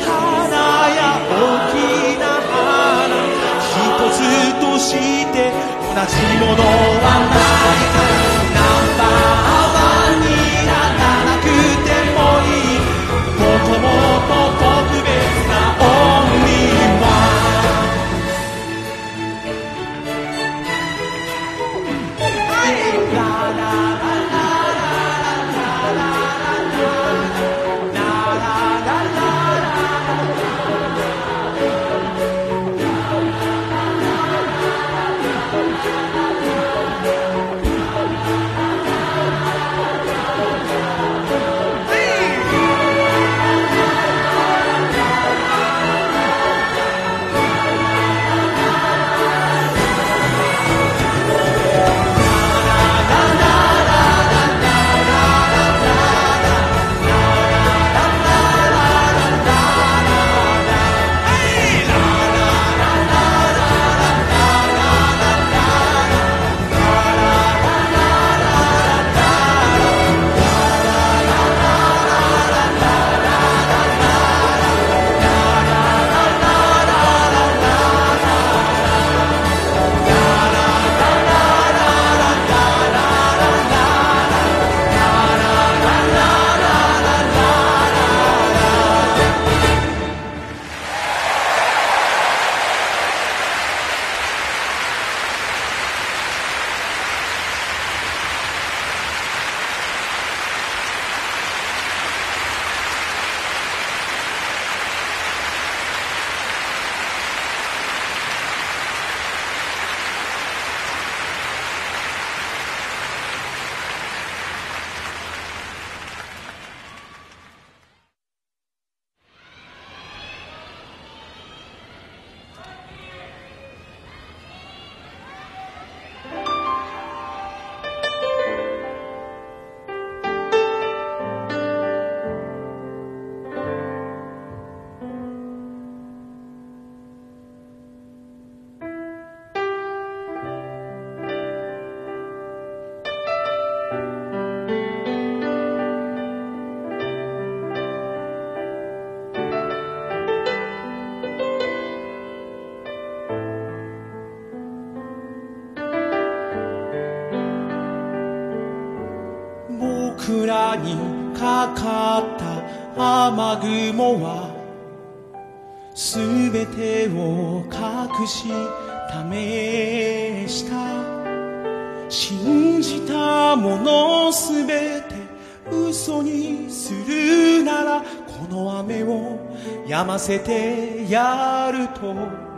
にかかった雨雲はすべてを隠しためした。信じたものすべて嘘にするならこの雨を止ませてやると。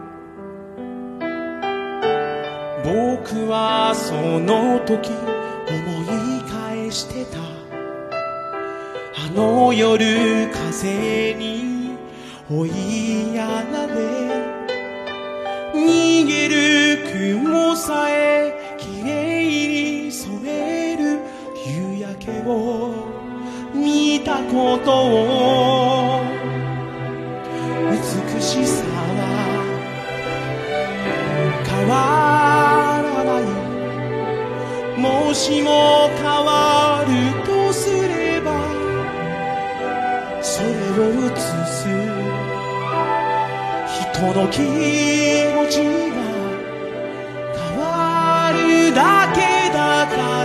僕はその時思い返してた。あの夜風に追いやられ逃げる雲さえきれいに染める夕焼けを見たことを。美しさは変わらない。もしも変わるとすればそれを映す人の気持ちが変わるだけだから。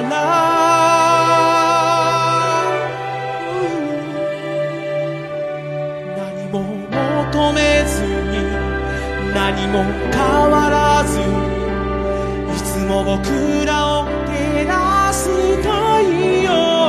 何も求めずに何も変わらずいつも僕らを照らす太陽。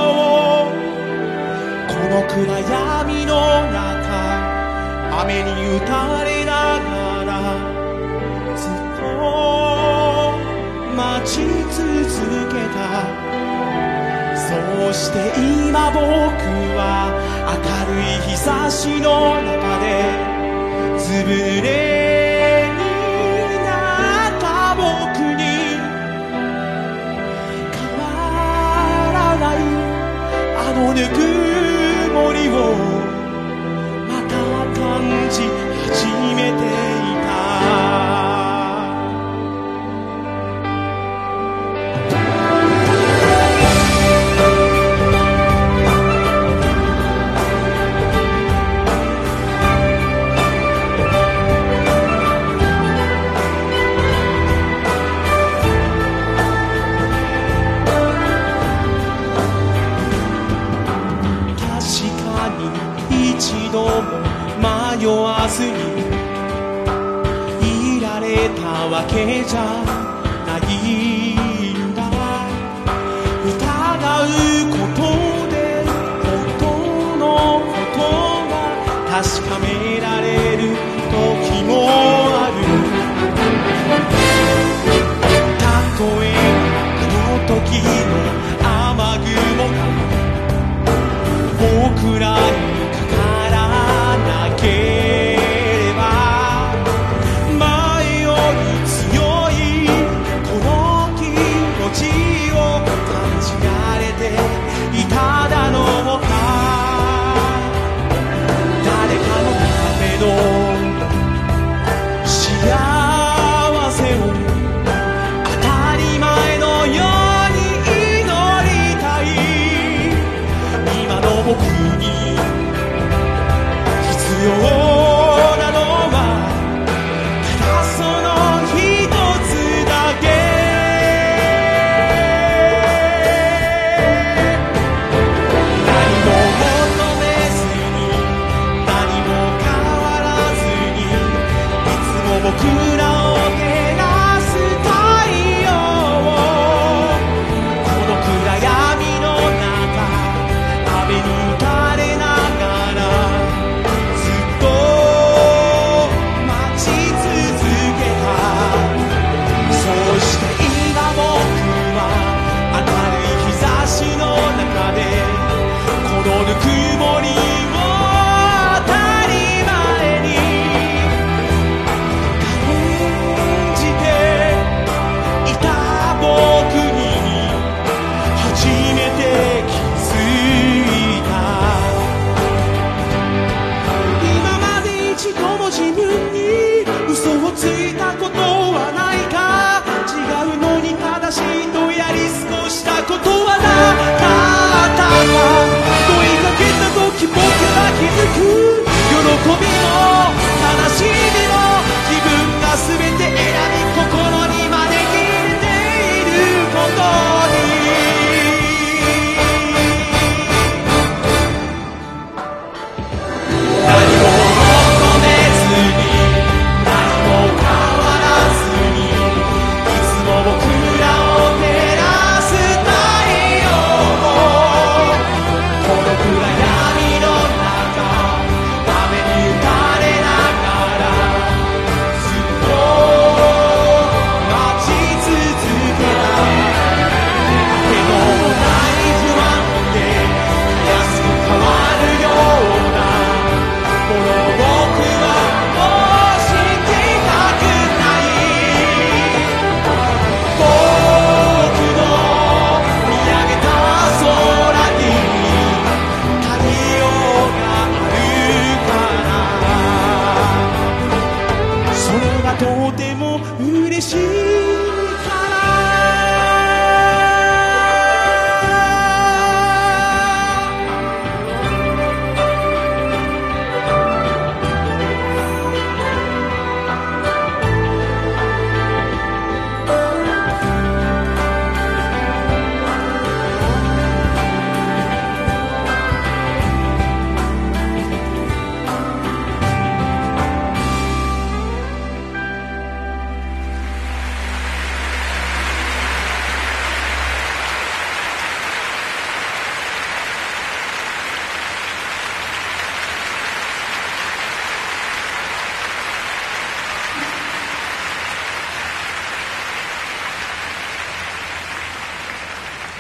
この暗闇の中雨に打たれながらずっと待ち続けた。そうして今僕は明るい日差しの中でずぶ濡れになった僕に変わらないあのぬくもりをまた感じ始めていた。一度も迷わずにいられたわけじゃないんだ。疑うことで本当のことが確かめられる時もある。たとえあの時の雨雲が僕らになければ前より強いこの気持ちを感じられていただろうか。誰かのための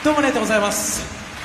どうもありがとうございます。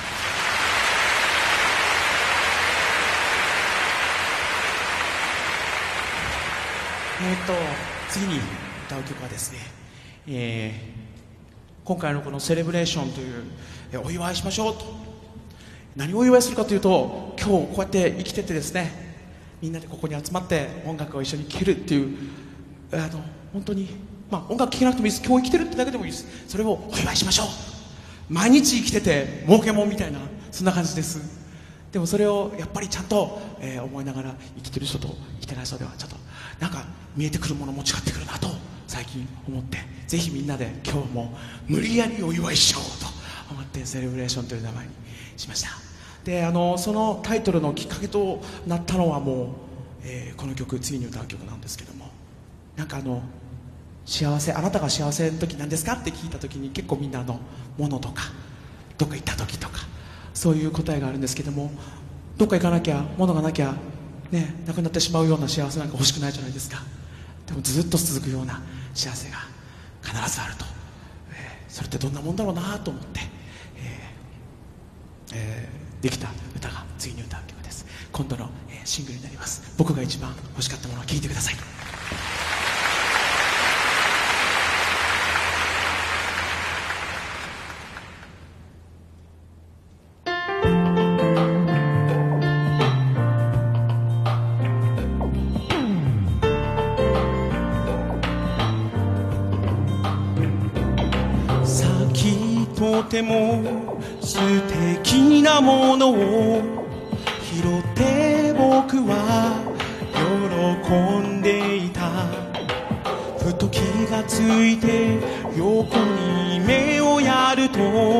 えー、っと次に歌う曲はですね、えー、今回のこのセレブレーションという、えー、お祝いしましょうと。何をお祝いするかというと、今日こうやって生きててですね、みんなでここに集まって音楽を一緒に聴けるっていう、あの本当に、まあ、音楽聴けなくてもいいです。今日生きてるってだけでもいいです。それをお祝いしましょう。毎日生きてて儲けもんみたいな、そんな感じです。でもそれをやっぱりちゃんと、えー、思いながら生きてる人と生きてない人ではちょっとなんか見えてくるものも違ってくるなと最近思って、ぜひみんなで今日も無理やりお祝いしようと思ってセレブレーションという名前にしました。であのそのタイトルのきっかけとなったのはもう、えー、この曲、次に歌う曲なんですけども、なんかあの幸せ、あなたが幸せの時何ですかって聞いた時に結構みんなの物とかどっか行った時とかそういう答えがあるんですけども、どっか行かなきゃ物がなきゃね、なくなってしまうような幸せなんか欲しくないじゃないですか。でもずっと続くような幸せが必ずあると、えー、それってどんなもんだろうなと思って、えーえー、できた歌が次に歌う曲です。今度の、えー、シングルになります。僕が一番欲しかったものを聴いてください。 とても素敵なものを拾って僕は喜んでいた。ふと気がついて横に目をやると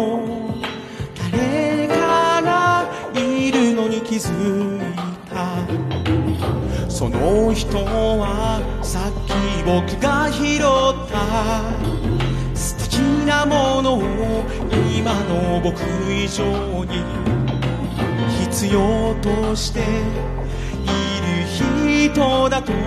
誰かがいるのに気づいた。その人はさっき僕が拾った素敵なものを今の僕以上に必要としている人だと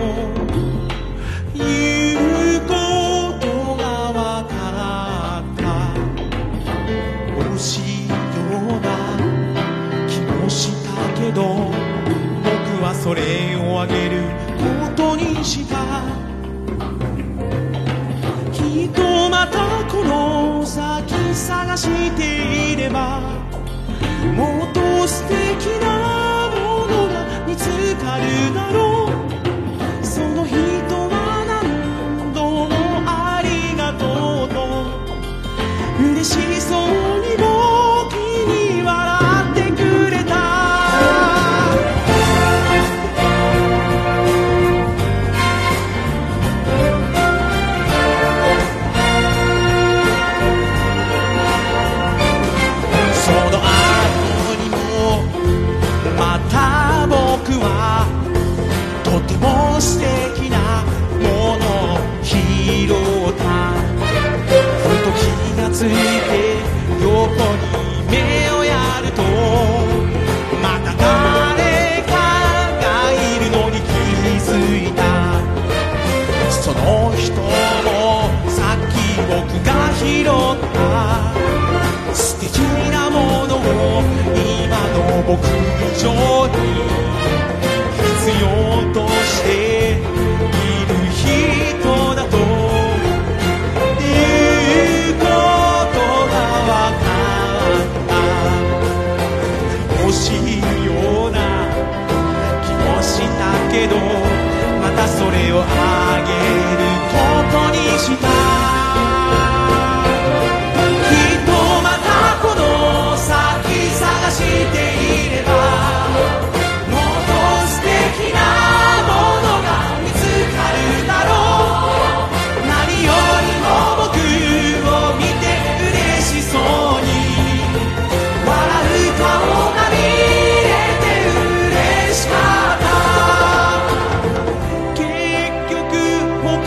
いうことがわかった。惜しいような気もしたけど僕はそれをあげることにした。きっとまたこの先探していればもっと素敵なものが見つかるだろう。その人は何度もありがとうと嬉しそうに僕に笑ってくれた。とても素敵なものを拾った。ふと気がついて横に目をやるとまた誰かがいるのに気づいた。その人もさっき僕が拾った素敵なものを今の僕以上に必要としている人だということがわかった。惜しいような気もしたけどまたそれをあげることにした。きっとまたこの先探していれば僕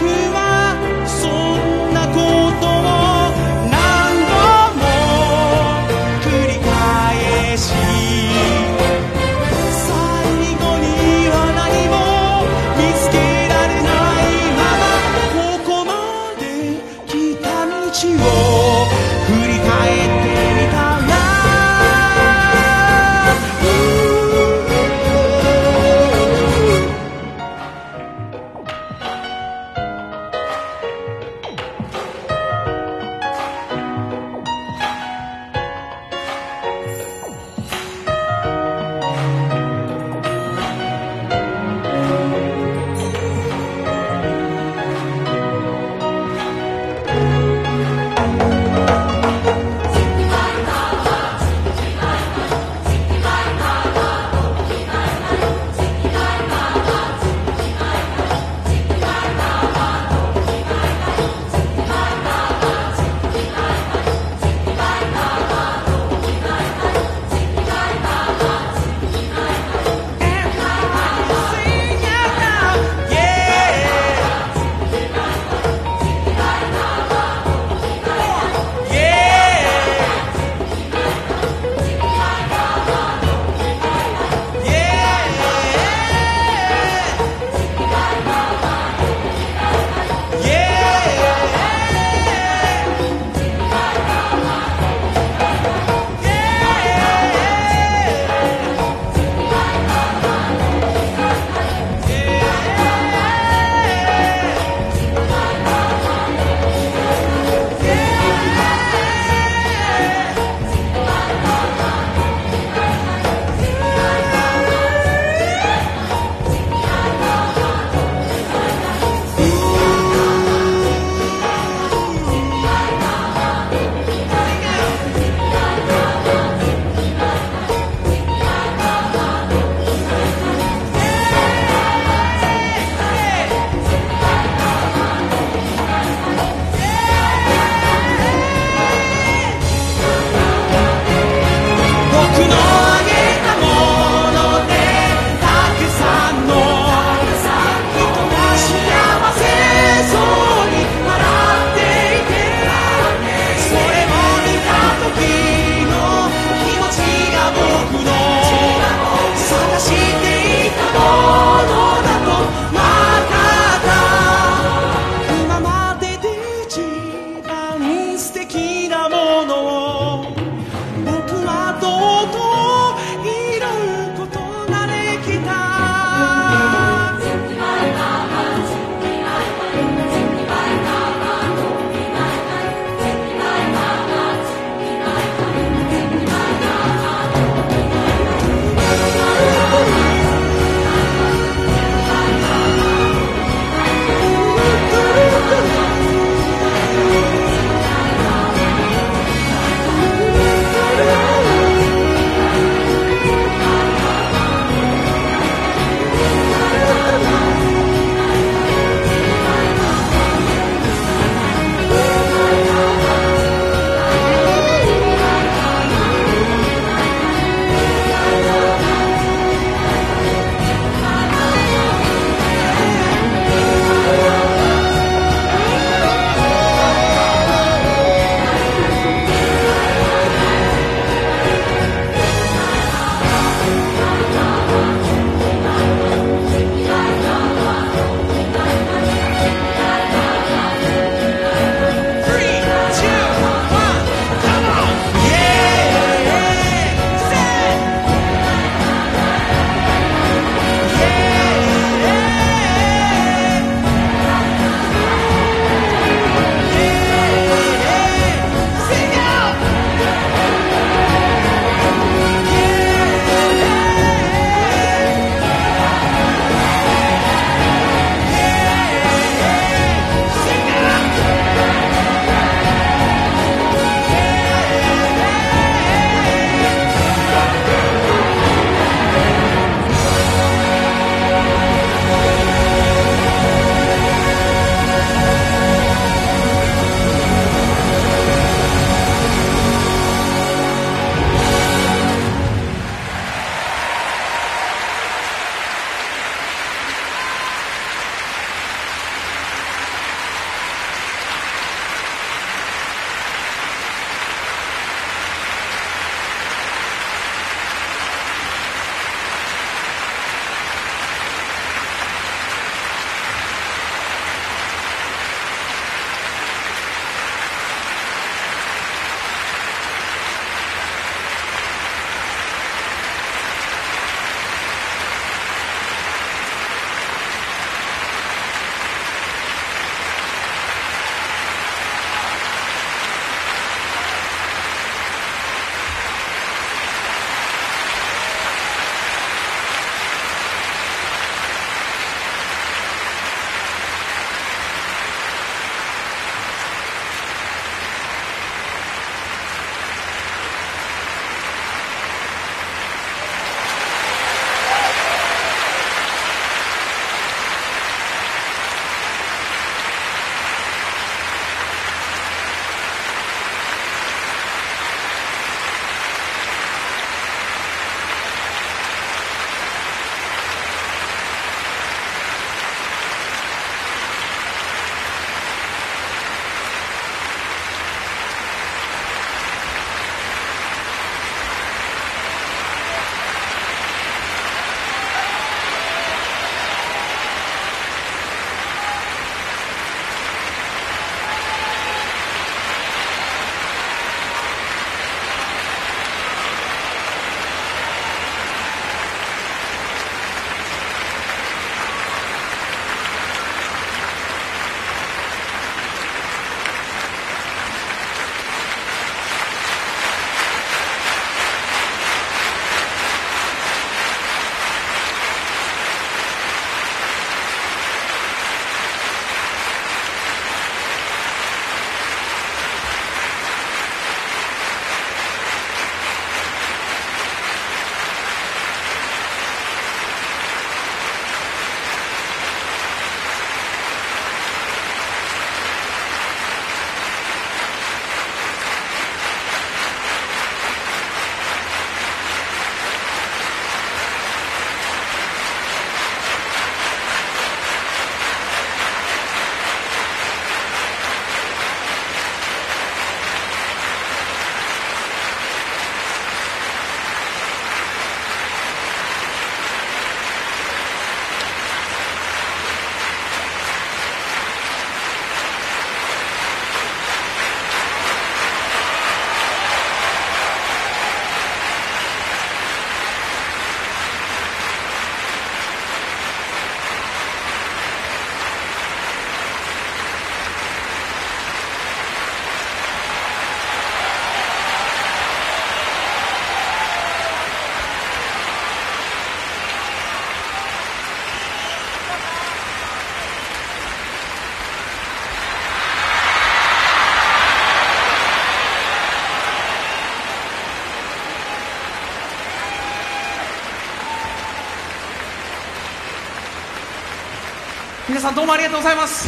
皆さんどうもありがとうございます。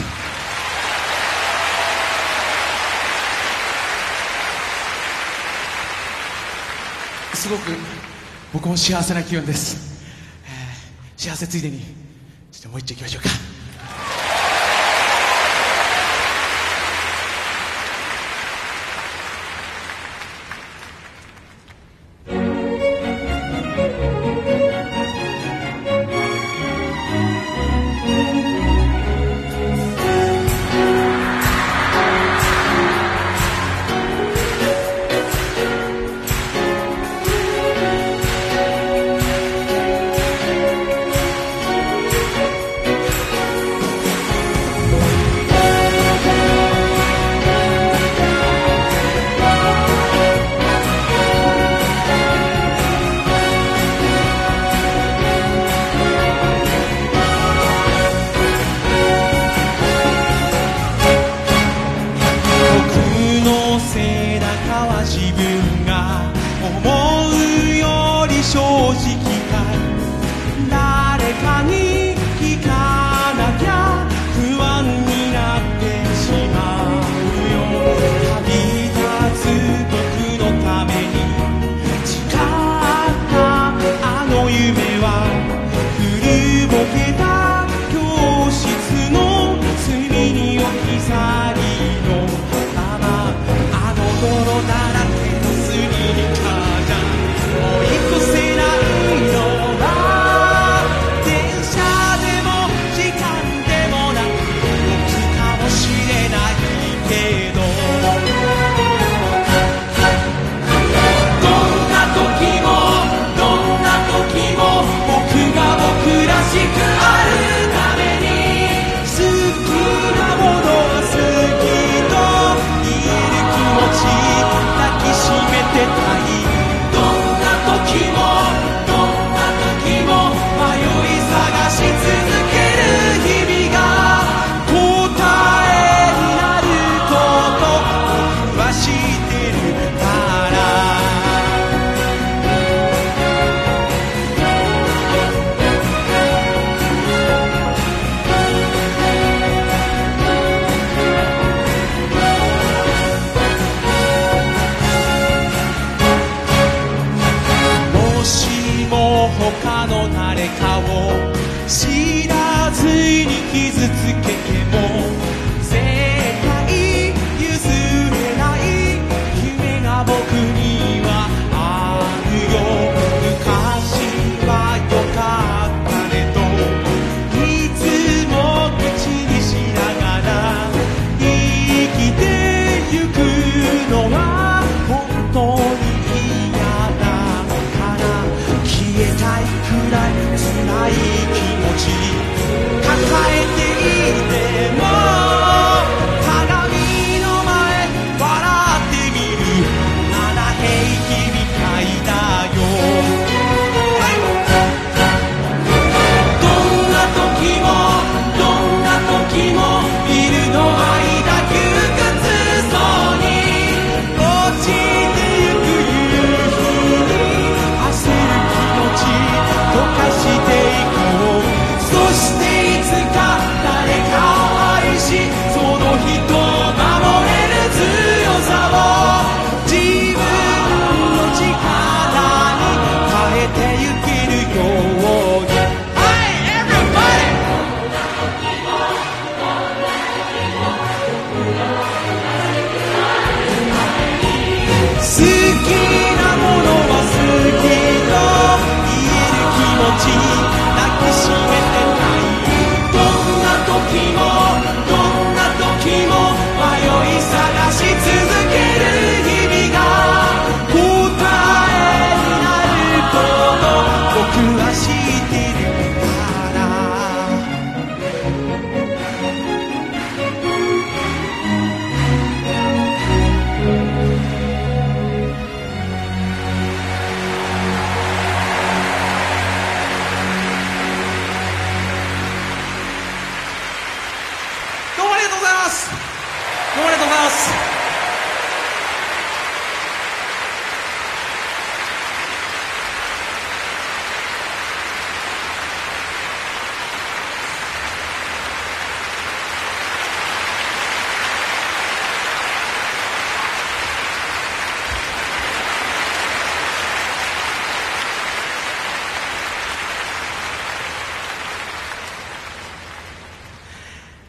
すごく僕も幸せな気分です、えー、幸せついでにちょっともう一丁いきましょうか。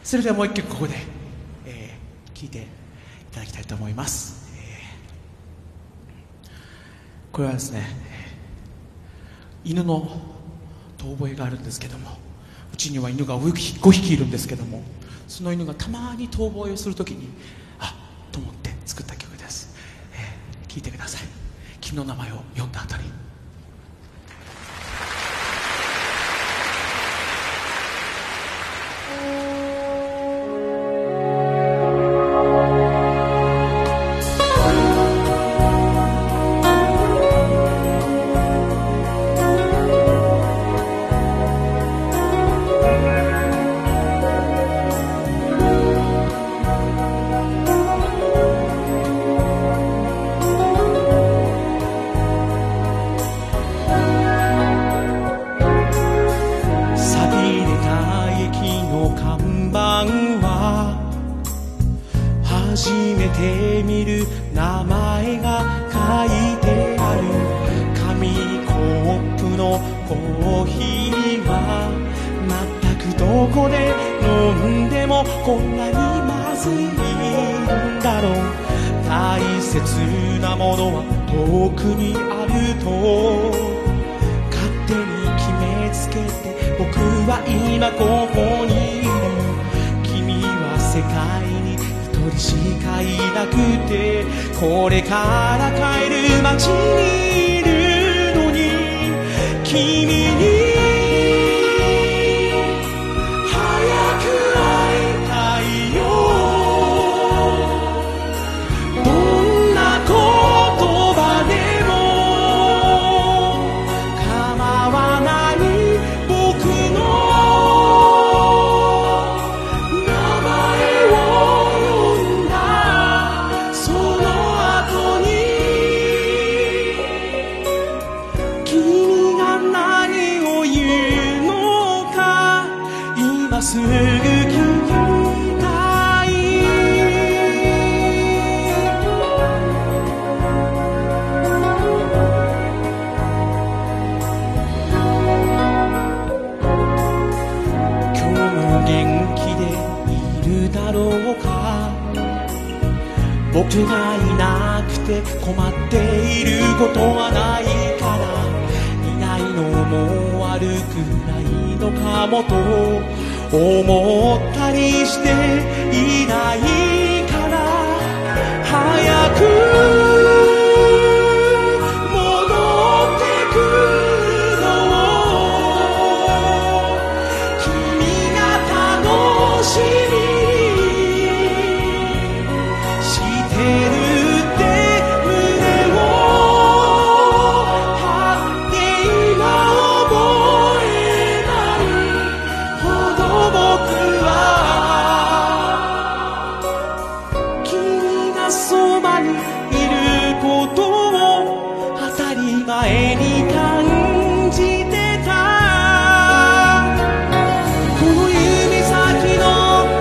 それではもう一曲ここで、えー、聴いていただきたいと思います。これはですね、犬の遠吠えがあるんですけども、うちには犬がごひきいるんですけども、その犬がたまに遠吠えをするときにあっと思って作った曲です。えー、聴いてください。君の名前を呼んだ後に。 初めて見る名前が書いてある紙コップのコーヒーは全くどこで飲んでもこんなにまずいんだろう。大切なものは遠くにあると勝手に決めつけて僕は今ここにいる。君は世界に一人しかいなくてこれから帰る街にいるのに君に早く会いたいよ。どんな言葉でも構わない僕の名前を呼んだその後に君が何を言うのか今すぐ聞きたい。今日も元気でいるだろうか。僕がいなくて困っていることはないからいないのも悪くないのかもと思ったりしていないから早く戻ってくるのを君が楽しみしてるって胸を張って今覚えないほど僕は君がそばにいることを当たり前に感じてた。この指先の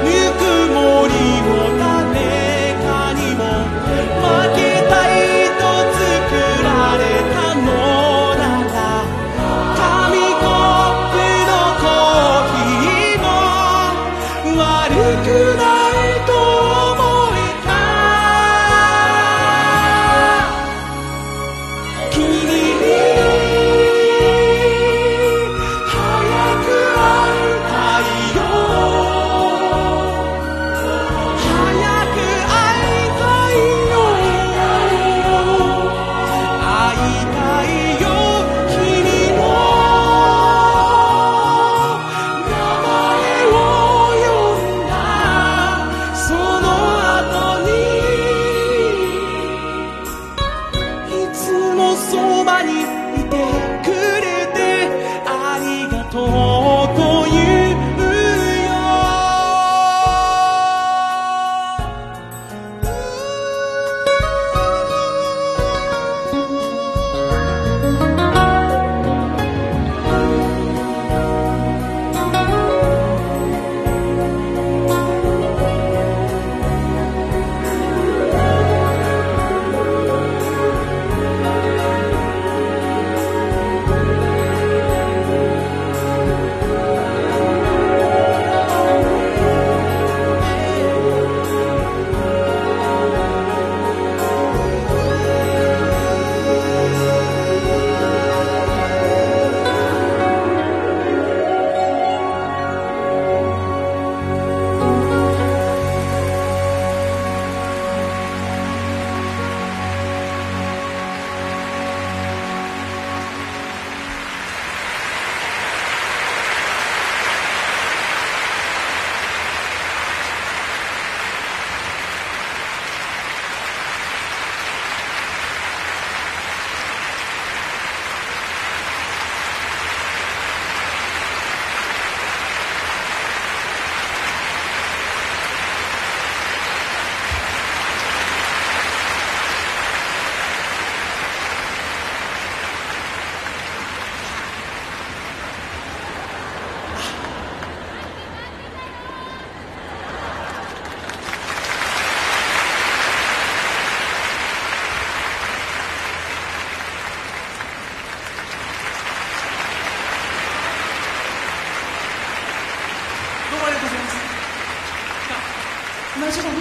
マジだね。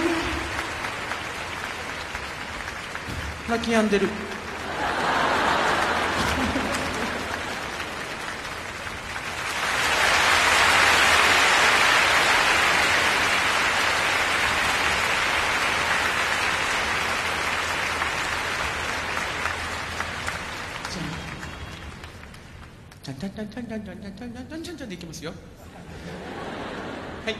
泣き止んでる。じゃんじゃんじゃんじゃんじゃんじゃんじゃんじゃんじゃんじゃんじゃんじゃんでいきますよ。はい。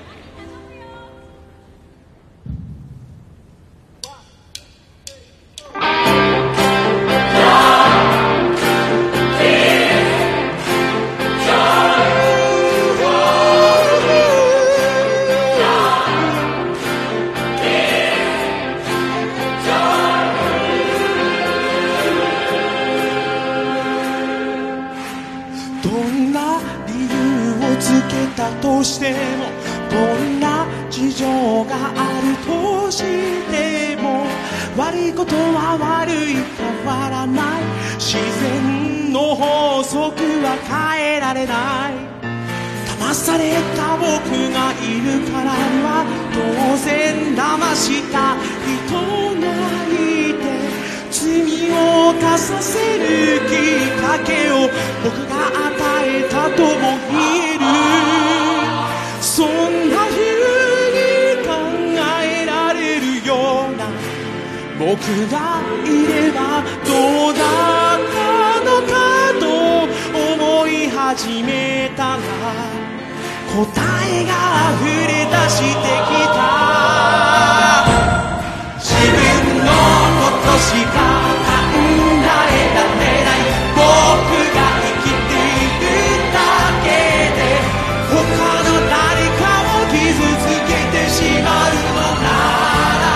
どんな理由をつけたとしても、どんな事情があるとしても、悪いことは悪い変わらない。自然の法則は変えられない。騙された僕がいるからには当然騙した人がいて、罪を犯させるきっかけを僕が与えたとも言える。そんな風に考えられるような僕がいればどうだったのかと思い始めたら、答えが溢れ出してきた。自分のことしか考えられない僕が生きているだけで、他の誰かを傷つけてしまうのなら、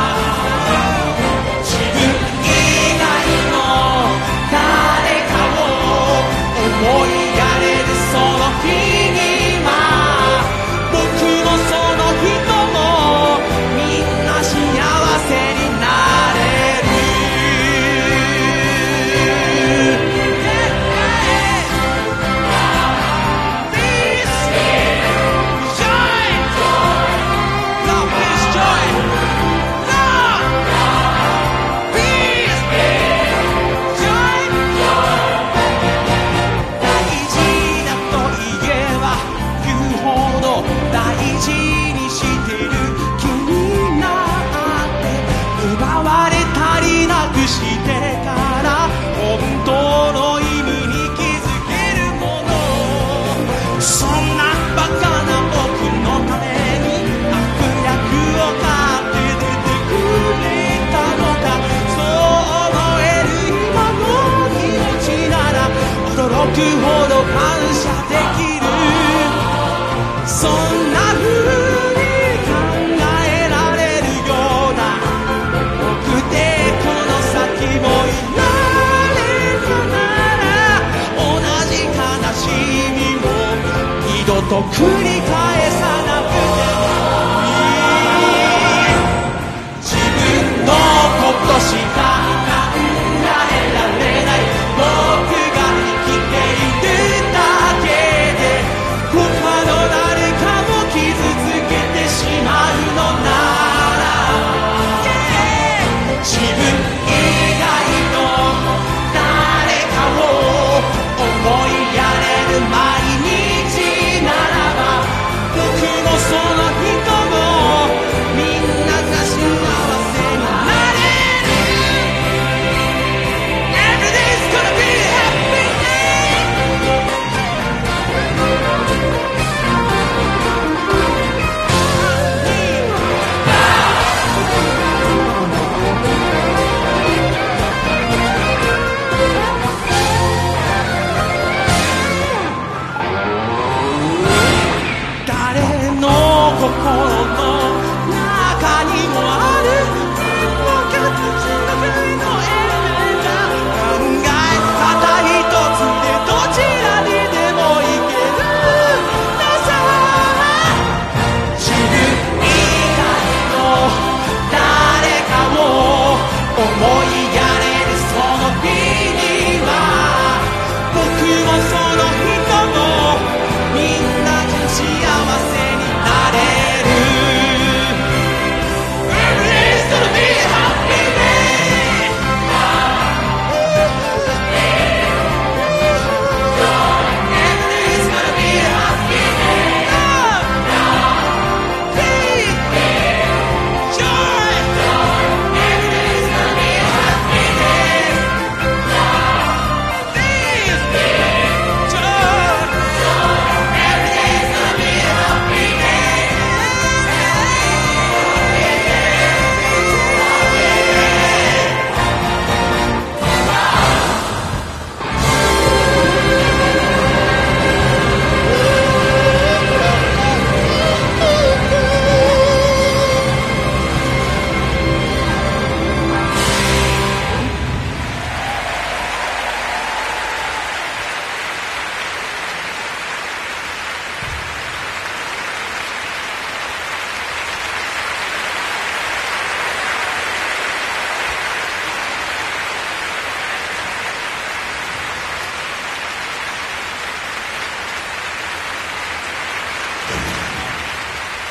自分以外の誰かを思いやれるその日には、僕もその人もみんな幸せになれる。してから本当の意味に気づけるもの、そんなバカな僕のために悪役を買って出てくれたのか。そう思える今の気持ちなら驚くほど感謝できる。そんな風に考えられるような僕でもういられたなら、同じ悲しみを二度と繰り返さなくてもいい。自分のことしか考えられない僕が生きているだけで、他の誰かも傷つけてしまうのなら、自分思いやれる毎日ならば、僕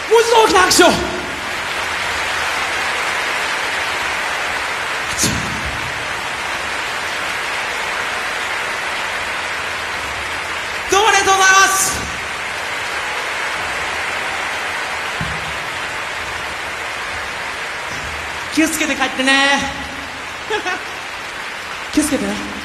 う一度大きな拍手を。どうもありがとうございます。気をつけて帰ってね気をつけてね。